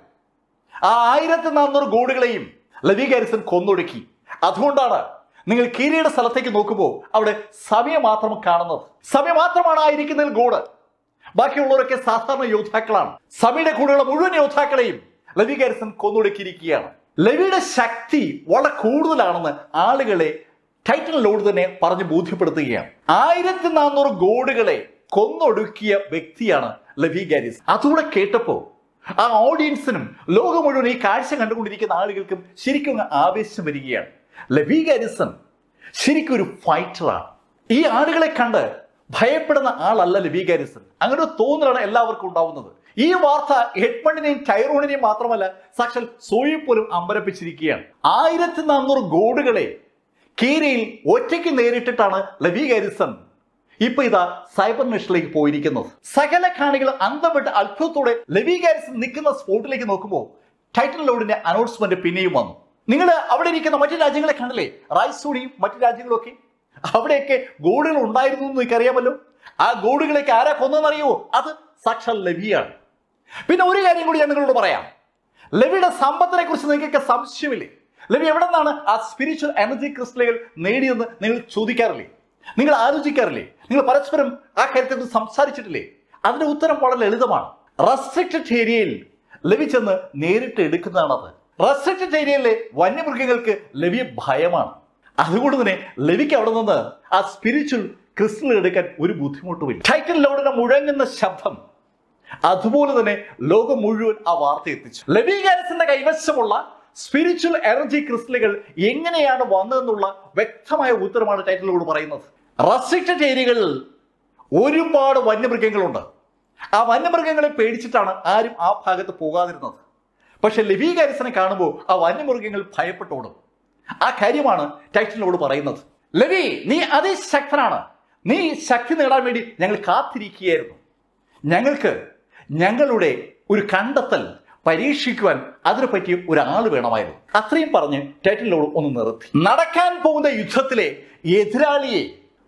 ആ ആയിരത്തി നാനൂറ് ഗോഡുകളെയും ലെവി ഗാരിസൺ കൊന്നൊടുക്കി. അതുകൊണ്ടാണ് നിങ്ങൾ കീരിയുടെ സ്ഥലത്തേക്ക് നോക്കുമ്പോൾ അവിടെ സമയം മാത്രം കാണുന്നത്. സമയം മാത്രമാണ് ആയിരിക്കുന്നതിൽ ഗോഡ്. ബാക്കിയുള്ളവരൊക്കെ സാധാരണ യോദ്ധാക്കളാണ്. സമയുടെ കൂടെയുള്ള മുഴുവൻ യോദ്ധാക്കളെയും ലെവി ഗാരിസൺ കൊന്നൊടുക്കിയിരിക്കുകയാണ്. ലെവിയുടെ ശക്തി വളരെ കൂടുതലാണെന്ന് ആളുകളെ ടൈറ്റൻ ലോർഡ് തന്നെ പറഞ്ഞ് ബോധ്യപ്പെടുത്തുകയാണ്. ആയിരത്തി നാനൂറ് ഗോഡുകളെ കൊന്നൊടുക്കിയ വ്യക്തിയാണ് ലെവി ഗാരിസൺ. അതുകൂടെ കേട്ടപ്പോ ആ ഓഡിയൻസിനും ലോകം മുഴുവൻ ഈ കാഴ്ച കണ്ടുകൊണ്ടിരിക്കുന്ന ആളുകൾക്കും ശരിക്കും ആവേശം വരികയാണ്. ലെവി ഗാരിസൺ ശരിക്കും ഒരു ഫൈറ്ററാണ്. ഈ ആളുകളെ കണ്ട് ഭയപ്പെടുന്ന ആളല്ല ലെവി ഗാരിസൺ. അങ്ങനെ ഒരു തോന്നലാണ് എല്ലാവർക്കും ഉണ്ടാവുന്നത്. ഈ വാർത്ത എഡ്മണ്ടിനെയും ടൈറോണിനെയും മാത്രമല്ല, സാക്ഷാൽ സോയെ പോലും അമ്പരപ്പിച്ചിരിക്കുകയാണ്. ആയിരത്തി നാനൂറ് ഗോഡുകളെ കീരയിൽ ഒറ്റയ്ക്ക് നേരിട്ടിട്ടാണ് ലെവി ഗാരിസൺ ഇപ്പൊ ഇതാ സൈബർ നേഷനിലേക്ക് പോയിരിക്കുന്നത്. സകല കാണികൾ അന്തപ്പെട്ട് അത്ഭുതത്തോടെ ലെവി ഗാരിസൺ നിൽക്കുന്ന സ്പോട്ടിലേക്ക് നോക്കുമ്പോൾ ടൈറ്റൻ ലോർഡിന്റെ അനൗൺസ്മെന്റ് പിന്നെയും വന്നു. നിങ്ങൾ അവിടെ ഇരിക്കുന്ന മറ്റു രാജ്യങ്ങളെ കണ്ടില്ലേ, റൈസൂണിയും മറ്റു രാജ്യങ്ങളൊക്കെ, അവിടെയൊക്കെ ഗോഡുകൾ ഉണ്ടായിരുന്നു എന്ന് എനിക്കറിയാമല്ലോ. ആ ഗോഡുകളേക്ക് ആരാ കൊന്നെന്നറിയുമോ? അത് സാക്ഷാൽ ലെവിയാണ്. പിന്നെ ഒരു കാര്യം കൂടി ഞാൻ നിങ്ങളോട് പറയാം. ലെവിയുടെ സമ്പത്തിനെ കുറിച്ച് നിങ്ങൾക്കൊക്കെ സംശയമില്ലേ? ലെവി എവിടെ നിന്നാണ് ആ സ്പിരിച്വൽ എനർജി ക്രിസ്റ്റലുകൾ നേടിയെന്ന് നിങ്ങൾ ചോദിക്കാറില്ലേ? നിങ്ങൾ ആലോചിക്കാറില്ലേ? നിങ്ങൾ പരസ്പരം ആ കാര്യത്തെ കുറിച്ച് സംസാരിച്ചിട്ടില്ലേ? അതിന്റെ ഉത്തരം വളരെ ലളിതമാണ്. റെസ്ട്രിക്റ്റഡ് ഏരിയയിൽ ലെവി ചെന്ന് നേരിട്ട് എടുക്കുന്നതാണത്. റെസ്ട്രിക്റ്റഡ് ഏരിയയിലെ വന്യമൃഗങ്ങൾക്ക് ലെവിയെ ഭയമാണ്. അതുകൊണ്ട് തന്നെ ലെവിക്ക് അവിടെ നിന്ന് ആ സ്പിരിച്വൽ ക്രിസ്റ്റൽ എടുക്കാൻ ഒരു ബുദ്ധിമുട്ടുമില്ല. ടൈറ്റൻ ലോർഡിനെ മുഴങ്ങുന്ന ശബ്ദം അതുപോലെ തന്നെ ലോകം മുഴുവൻ ആ വാർത്ത എത്തിച്ചു. ലെവി ഗാരിസന്റെ കൈവശമുള്ള സ്പിരിച്വൽ എനർജി ക്രിസ്റ്റലുകൾ എങ്ങനെയാണ് വന്നതെന്നുള്ള വ്യക്തമായ ഉത്തരമാണ് ടൈറ്റൻ ലോർഡ് പറയുന്നത്. റെസ്ട്രിക്റ്റഡ് ഏരിയകളിൽ ഒരുപാട് വന്യമൃഗങ്ങളുണ്ട്. ആ വന്യമൃഗങ്ങളെ പേടിച്ചിട്ടാണ് ആരും ആ ഭാഗത്ത് പോകാതിരുന്നത്. പക്ഷെ ലെവി ഗാരിസനെ കാണുമ്പോൾ ആ വന്യമൃഗങ്ങൾ ഭയപ്പെട്ടോടും. ആ കാര്യമാണ് ടൈറ്റൻ ലോർഡ് പറയുന്നത്. ലെവി, നീ അതിശക്തനാണ്. നീ ശക്തി നേടാൻ വേണ്ടി ഞങ്ങൾ കാത്തിരിക്കുകയായിരുന്നു. ഞങ്ങൾക്ക് ഞങ്ങളുടെ ഒരു കണ്ടെത്തൽ പരീക്ഷിക്കുവാൻ അതിനെ പറ്റിയ ഒരാൾ വേണമായിരുന്നു. അത്രയും പറഞ്ഞ് ടൈറ്റൻ ലോർഡ് ഒന്ന് നിർത്തി. നടക്കാൻ പോകുന്ന യുദ്ധത്തിലെ എതിരാളിയെ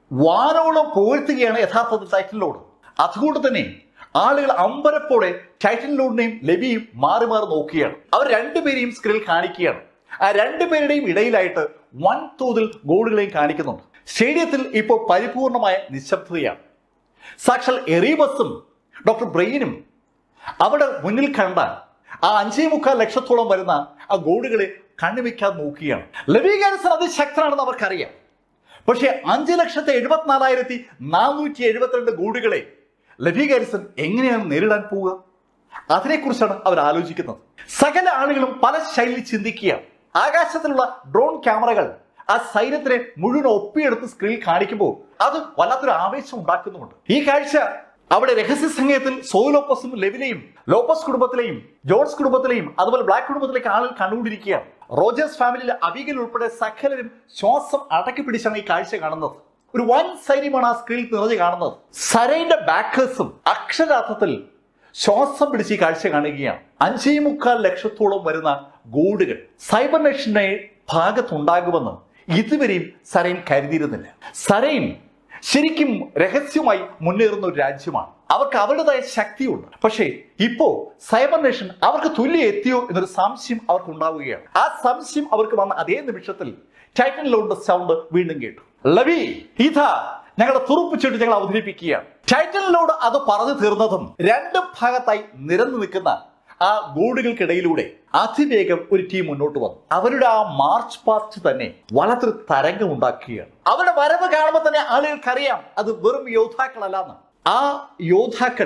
വാനോളം പുകഴ്ത്തുകയാണ് യഥാർത്ഥത്തിൽ ടൈറ്റൻ ലോർഡ്. അതുകൊണ്ട് തന്നെ ആളുകൾ അമ്പരപ്പോടെ ടൈറ്റൻ ലോർഡിനെയും ലെവിയും മാറി മാറി നോക്കുകയാണ്. അവർ രണ്ടുപേരെയും സ്ക്രീനിൽ കാണിക്കുകയാണ്. ആ രണ്ടുപേരുടെയും ഇടയിലായിട്ട് വൻതോതിൽ ഗോളുകളെയും കാണിക്കുന്നുണ്ട്. സ്റ്റേഡിയത്തിൽ ഇപ്പോൾ പരിപൂർണമായ നിശബ്ദതയാണ്. സാക്ഷാൽ എറീബസും ഡോക്ടർ ബ്രെയിനും അവിടെ മുന്നിൽ കണ്ട ആ അഞ്ചേ മുക്കാൽ ലക്ഷത്തോളം വരുന്ന ആ ഗോളുകളെ കണ്ണുവെക്കാതെ നോക്കുകയാണ്. ലെവി ഗാരിസൺ അതിശക്തനാണെന്ന് അവർക്കറിയാം. പക്ഷേ അഞ്ചു ലക്ഷത്തി എഴുപത്തിനാലായിരത്തി നാനൂറ്റി എഴുപത്തിരണ്ട് ഗോളുകളെ ലെവി ഗാരിസൺ എങ്ങനെയാണ് നേരിടാൻ പോവുക? അതിനെക്കുറിച്ചാണ് അവർ ആലോചിക്കുന്നത്. സകല ആളുകളും പല ശൈലിയിൽ ചിന്തിക്കുകയാണ്. ആകാശത്തിലുള്ള ഡ്രോൺ ക്യാമറകൾ ആ സൈന്യത്തിനെ മുഴുവൻ ഒപ്പിയെടുത്ത് സ്ക്രീനിൽ കാണിക്കുമ്പോൾ അത് വല്ലാത്തൊരു ആവേശം ഉണ്ടാക്കുന്നുമുണ്ട്. ഈ കാഴ്ച അവിടെ രഹസ്യ സംഘത്തിൽ സോയ് ലോപ്പസും ലെവിനെയും ലോപ്പസ് കുടുംബത്തിലെയും ജോൺസ് കുടുംബത്തിലെയും അതുപോലെ ബ്ലാക്ക് കുടുംബത്തിലേക്ക് ആളുകൾ കണ്ടുകൊണ്ടിരിക്കുകയാണ്. റോജേഴ്സ് ഫാമിലിയിലെ അബിഗൽ ഉൾപ്പെടെ സകലരും ശ്വാസം അടക്കി പിടിച്ചാണ് ഈ കാഴ്ച കാണുന്നത്. ഒരു വൻ സൈന്യമാണ് ആ സ്ക്രീനിൽ നിറഞ്ഞു കാണുന്നത്. സരൈന്റെ ബാക്കേഴ്സും അക്ഷരാർത്ഥത്തിൽ ശ്വാസം പിടിച്ച് ഈ കാഴ്ച കാണുകയാണ്. അഞ്ചേ മുക്കാൽ ലക്ഷത്തോളം വരുന്ന ഗോഡുകൾ സൈബർ നേഷന്റെ ഭാഗത്തുണ്ടാകുമെന്ന് ഇതുവരെയും സരൈൻ കരുതിയിരുന്നില്ല. സരൈൻ ശരിക്കും രഹസ്യമായി മുന്നേറുന്ന ഒരു രാജ്യമാണ്. അവർക്ക് അവരുടേതായ ശക്തിയുണ്ട്. പക്ഷേ ഇപ്പോ സൈബർ നേഷൻ അവർക്ക് തുല്യം എത്തിയോ എന്നൊരു സംശയം അവർക്ക് ഉണ്ടാവുകയാണ്. ആ സംശയം അവർക്ക് വന്ന അതേ നിമിഷത്തിൽ ടൈറ്റൻ ലോഡിന്റെ സൗണ്ട് വീണ്ടും കേട്ടു. ലവി, ഇതാ ഞങ്ങളുടെ തുറുപ്പിച്ചിട്ട് ഞങ്ങൾ അവതരിപ്പിക്കുകയാണ്. ടൈറ്റൻ ലോഡ് അത് പറഞ്ഞു തീർന്നതും രണ്ട് ഭാഗത്തായി നിരന്നു നിൽക്കുന്ന ആ ഗോഡുകൾക്കിടയിലൂടെ അതിവേഗം ഒരു ടീം മുന്നോട്ട് വന്നു. അവരുടെ ആ മാർച്ച് പാസ്റ്റ് തന്നെ വല്ലാത്തൊരു തരംഗം ഉണ്ടാക്കുകയാണ്. അവരുടെ വരവ് കാണുമ്പോൾ തന്നെ ആളുകൾക്കറിയാം അത് വെറും യോദ്ധാക്കളല്ലാന്ന്. ആ യോദ്ധാക്കൾ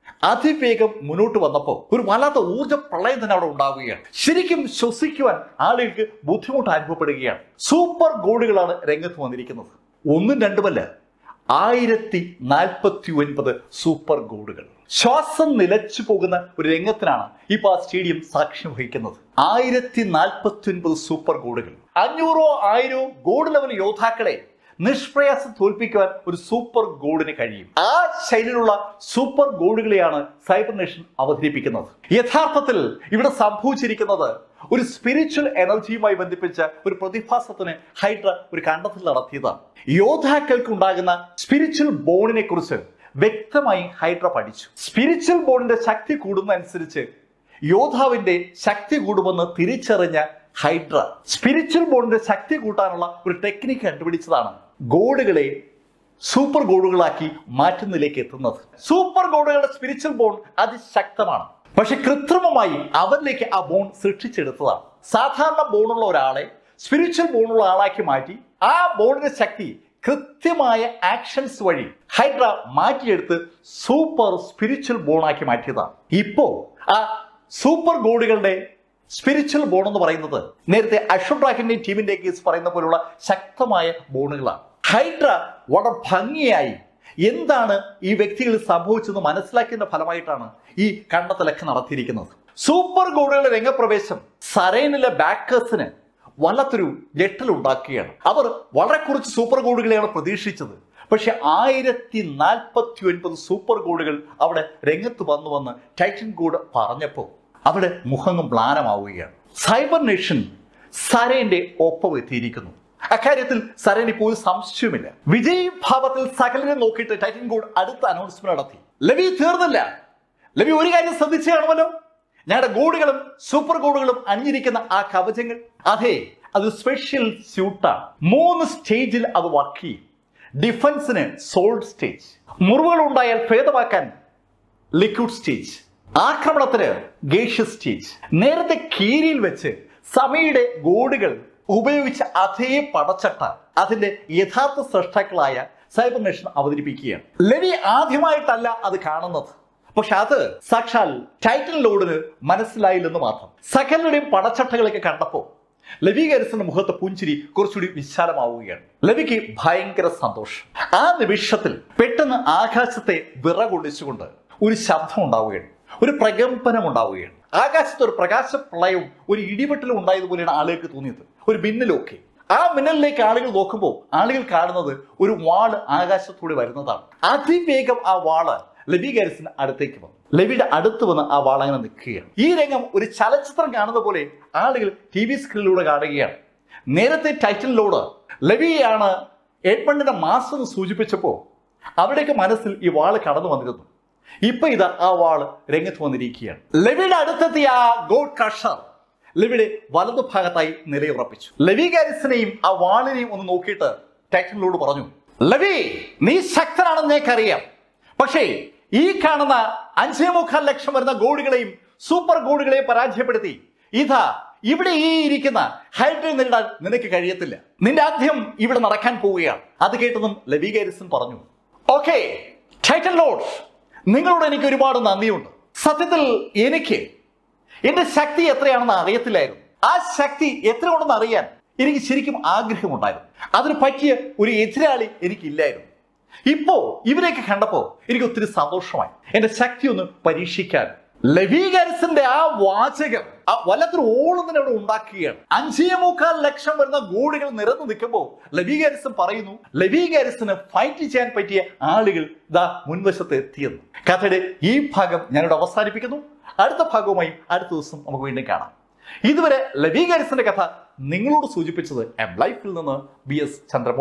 അതിവേഗം മുന്നോട്ട് വന്നപ്പോൾ ഒരു വല്ലാത്ത ഊർജ്ജ പ്രളയം തന്നെ അവിടെ ഉണ്ടാവുകയാണ്. ശരിക്കും ശ്വസിക്കുവാൻ ആളുകൾക്ക് ബുദ്ധിമുട്ട് അനുഭവപ്പെടുകയാണ്. സൂപ്പർ ഗോഡുകളാണ് രംഗത്ത് വന്നിരിക്കുന്നത്. ഒന്നും രണ്ടുമല്ല, ആയിരത്തി നാൽപ്പത്തി ഒൻപത് സൂപ്പർ ഗോഡുകൾ. ശ്വാസം നിലച്ചു പോകുന്ന ഒരു രംഗത്തിനാണ് ഇപ്പൊ ആ സ്റ്റേഡിയം സാക്ഷ്യം വഹിക്കുന്നത്. ആയിരത്തി നാൽപ്പത്തി ഒൻപത് സൂപ്പർ ഗോഡുകൾ. അഞ്ഞൂറോ ആയിരോ ഗോഡ് ലെവൽ യോദ്ധാക്കളെ നിഷ്പ്രയാസം തോൽപ്പിക്കുവാൻ ഒരു സൂപ്പർ ഗോഡിന് കഴിയും. ആ ശൈലിയിലുള്ള സൂപ്പർ ഗോഡുകളെയാണ് സൈബർ നേഷൻ അവതരിപ്പിക്കുന്നത്. യഥാർത്ഥത്തിൽ ഇവിടെ സംഭവിച്ചിരിക്കുന്നത് ഒരു സ്പിരിച്വൽ എനർജിയുമായി ബന്ധിപ്പിച്ച ഒരു പ്രതിഭാസത്തിന് ഹൈഡ്ര ഒരു കണ്ടെത്തൽ നടത്തിയതാണ്. യോദ്ധാക്കൾക്ക് ഉണ്ടാകുന്ന സ്പിരിച്വൽ ബോണിനെ കുറിച്ച് വ്യക്തമായി ഹൈഡ്ര പഠിച്ചു. സ്പിരിച്വൽ ബോണിന്റെ ശക്തി കൂടുന്നതനുസരിച്ച് യോദ്ധാവിന്റെ ശക്തി കൂടുമെന്ന് തിരിച്ചറിഞ്ഞ ഹൈഡ്ര സ്പിരിച്വൽ ബോണിന്റെ ശക്തി കൂട്ടാനുള്ള ഒരു ടെക്നിക്ക് കണ്ടുപിടിച്ചതാണ് ഗോഡുകളെ സൂപ്പർ ഗോഡുകളാക്കി മാറ്റുന്നതിലേക്ക് എത്തുന്നത്. സൂപ്പർ ഗോഡുകളുടെ സ്പിരിച്വൽ ബോൺ അതിശക്തമാണ്. പക്ഷെ കൃത്രിമമായി അവരിലേക്ക് ആ ബോൺ സൃഷ്ടിച്ചെടുത്തതാണ്. സാധാരണ ബോണുള്ള ഒരാളെ സ്പിരിച്വൽ ബോണുള്ള ആളാക്കി മാറ്റി ആ ബോണിന്റെ ശക്തി കൃത്യമായ ആക്ഷൻസ് വഴി ഹൈഡ്ര മാറ്റിയെടുത്ത് സൂപ്പർ സ്പിരിച്വൽ ബോണാക്കി മാറ്റിയതാണ്. ഇപ്പോ ആ സൂപ്പർ ഗോഡുകളുടെ സ്പിരിച്വൽ ബോൺ എന്ന് പറയുന്നത് നേരത്തെ അശ്വട്രാക്കിന്റെയും ടീമിന്റെ കേസ് പറയുന്ന പോലുള്ള ശക്തമായ ബോണുകളാണ്. ഹൈഡ്ര വളരെ ഭംഗിയായി എന്താണ് ഈ വ്യക്തികളിൽ സംഭവിച്ചെന്ന് മനസ്സിലാക്കിയതിന്റെ ഫലമായിട്ടാണ് ഈ കണ്ടെത്തലൊക്കെ നടത്തിയിരിക്കുന്നത്. സൂപ്പർ ഗോഡുകളുടെ രംഗപ്രവേശം സരേനിലെ ബാക്കേഴ്സിന് വല്ലാത്തൊരു ഞെട്ടലുണ്ടാക്കുകയാണ്. അവർ വളരെ കുറച്ച് സൂപ്പർ ഗോഡുകളെയാണ് പ്രതീക്ഷിച്ചത്. പക്ഷെ ആയിരത്തി നാൽപ്പത്തി ഒൻപത് സൂപ്പർ ഗോഡുകൾ അവിടെ രംഗത്ത് വന്നു വന്ന് ടൈറ്റൻ ഗോഡ് പറഞ്ഞപ്പോൾ അവിടെ മുഖങ്ങും മ്ലാനമാവുകയാണ്. സൈബർ നേഷൻ സരേന്റെ ഒപ്പം എത്തിയിരിക്കുന്നു. അക്കാര്യത്തിൽ സരേൻ ഇപ്പോൾ ഒരു സംശയമില്ല. വിജയ് ഭാവത്തിൽ സകലരെ നോക്കിയിട്ട് ടൈറ്റൻ ഗോഡ് അടുത്ത അനൗൺസ്മെന്റ് നടത്തി. ലവി തീർന്നില്ല. ലവി ഒരു കാര്യം ശ്രദ്ധിച്ചു കാണുമല്ലോ, ഞങ്ങളുടെ ഗോഡുകളും സൂപ്പർ ഗോഡുകളും അണിഞ്ഞിരിക്കുന്ന ആ കവചങ്ങൾ, അതെ അത് സ്പെഷ്യൽ സ്യൂട്ടാണ്. മൂന്ന് സ്റ്റേജിൽ അത് വർക്ക് ചെയ്യും. ഡിഫൻസിന് സോൾഡ് സ്റ്റേജ്, മുറിവുകൾ ഉണ്ടായാൽ ഭേദമാക്കാൻ ലിക്വിഡ് സ്റ്റേജ്, ആക്രമണത്തിന് ഗേഷ്യസ് സ്റ്റേജ്. നേരത്തെ കീരിയിൽ വെച്ച് സമയുടെ ഗോഡുകൾ ഉപയോഗിച്ച അതേ പടച്ചട്ട അതിന്റെ യഥാർത്ഥ സൃഷ്ടാക്കളായ സൈബർ നേഷൻ അവതരിപ്പിക്കുകയാണ്. ലവി ആദ്യമായിട്ടല്ല അത് കാണുന്നത്. പക്ഷെ അത് സാക്ഷാൽ ടൈറ്റൻ ലോഡിന് മനസ്സിലായില്ലെന്ന് മാത്രം. സകലരുടെയും പടച്ചട്ടകളൊക്കെ കണ്ടപ്പോൾ ലവി ഗാരിസന്റെ മുഖത്തെ പുഞ്ചിരി കുറച്ചുകൂടി വിശാലമാവുകയാണ്. ലവിക്ക് ഭയങ്കര സന്തോഷം. ആ നിമിഷത്തിൽ പെട്ടെന്ന് ആകാശത്തെ വിറകൊള്ളിച്ചുകൊണ്ട് ഒരു ശബ്ദം ഉണ്ടാവുകയാണ്, ഒരു പ്രകമ്പനം ഉണ്ടാവുകയാണ്. ആകാശത്ത് ഒരു പ്രകാശ പ്രളയവും ഒരു ഇടിവെട്ടലും ഉണ്ടായതുപോലെയാണ് ആളുകൾക്ക് തോന്നിയത്. ഒരു മിന്നലൊക്കെ. ആ മിന്നലിലേക്ക് ആളുകൾ നോക്കുമ്പോൾ ആളുകൾ കാണുന്നത് ഒരു വാള് ആകാശത്തൂടെ വരുന്നതാണ്. അതിവേഗം ആ വാള് ലവി ഗാരിസന് അടുത്തേക്ക് വന്നു. ലവിയുടെ അടുത്ത് വന്ന് ആ വാൾ അങ്ങനെ നിൽക്കുകയാണ്. ഈ രംഗം ഒരു ചലച്ചിത്രം കാണുന്ന പോലെ ആളുകൾ ടി വി സ്ക്രീനിലൂടെ കാണുകയാണ്. നേരത്തെ ടൈറ്റൻ ലോഡ് ലവിയാണ് എഡ്മണ്ടിന്റെ മാസ് എന്ന് സൂചിപ്പിച്ചപ്പോൾ അവിടേക്ക് മനസ്സിൽ ഈ വാള് കടന്നു വന്നിരുന്നു. ഇപ്പൊ ഇതാ ആ വാള് രംഗത്ത് വന്നിരിക്കുകയാണ്. ലവിയുടെ അടുത്തെത്തിയ ആ ഗോഡ് ക്രഷർ ലവിയുടെ വലതു ഭാഗത്തായി നിലയുറപ്പിച്ചു. ലവി ഗാരിസനെയും ആ വാളിനെയും ഒന്ന് നോക്കിയിട്ട് ടൈറ്റൻ ലോഡ് പറഞ്ഞു, ലവി നീ ശക്തനാണെന്ന് ഞങ്ങൾക്കറിയാം. പക്ഷേ ഈ കാണുന്ന അഞ്ചേ മുക്കാൽ ലക്ഷം വരുന്ന ഗോഡുകളെയും സൂപ്പർ ഗോഡുകളെയും പരാജയപ്പെടുത്തി ഇതാ ഇവിടെ ഈ ഇരിക്കുന്ന ഹൈഡ്രയെ നേരിടാൻ നിനക്ക് കഴിയത്തില്ല. നിന്റെ ആദ്യം ഇവിടെ നടക്കാൻ പോവുകയാണ്. അത് കേട്ടതും ലവി ഗാരിസൺ പറഞ്ഞു, ഓക്കെ ടൈറ്റൻ ലോഡ്, നിങ്ങളോട് എനിക്ക് ഒരുപാട് നന്ദിയുണ്ട്. സത്യത്തിൽ എനിക്ക് എന്റെ ശക്തി എത്രയാണെന്ന് അറിയത്തില്ലായിരുന്നു. ആ ശക്തി എത്ര ഉണ്ടെന്ന് അറിയാൻ എനിക്ക് ശരിക്കും ആഗ്രഹമുണ്ടായിരുന്നു. അതിന് പറ്റിയ ഒരു എതിരാളി എനിക്കില്ലായിരുന്നു. ഇപ്പോ ഇവരെയൊക്കെ കണ്ടപ്പോ എനിക്ക് ഒത്തിരി സന്തോഷമായി. എന്റെ ശക്തി ഒന്ന് പരീക്ഷിക്കാൻ. ലവി ഗാരിസന്റെ ആ വാചകം ആ വല്ലാത്തൊരു ഓളം തന്നെ അവിടെ ഉണ്ടാക്കുകയാണ്. അഞ്ചേ മുക്കാൽ ലക്ഷം വരുന്ന ഗോഡുകൾ നിരന്നു നിൽക്കുമ്പോൾ ലവി ഗാരിസൺ പറയുന്നു, ലവി ഗാരിസന് ഫൈറ്റ് ചെയ്യാൻ പറ്റിയ ആളുകൾ ഇതാ മുൻവശത്ത് എത്തിയെന്ന്. കഥയുടെ ഈ ഭാഗം ഞാനിവിടെ അവസാനിപ്പിക്കുന്നു. അടുത്ത ഭാഗവുമായി അടുത്ത ദിവസം നമുക്ക് വീണ്ടും കാണാം. ഇതുവരെ ലവി ഗാരിസന്റെ കഥ നിങ്ങളോട് സൂചിപ്പിച്ചത് എം ലൈഫിൽ നിന്ന് ബി എസ് ചന്ദ്രമോഹൻ.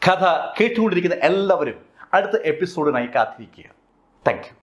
കഥ കേട്ടുകൊണ്ടിരിക്കുന്ന എല്ലാവരും അടുത്ത എപ്പിസോഡിനായി കാത്തിരിക്കുക. Thank U.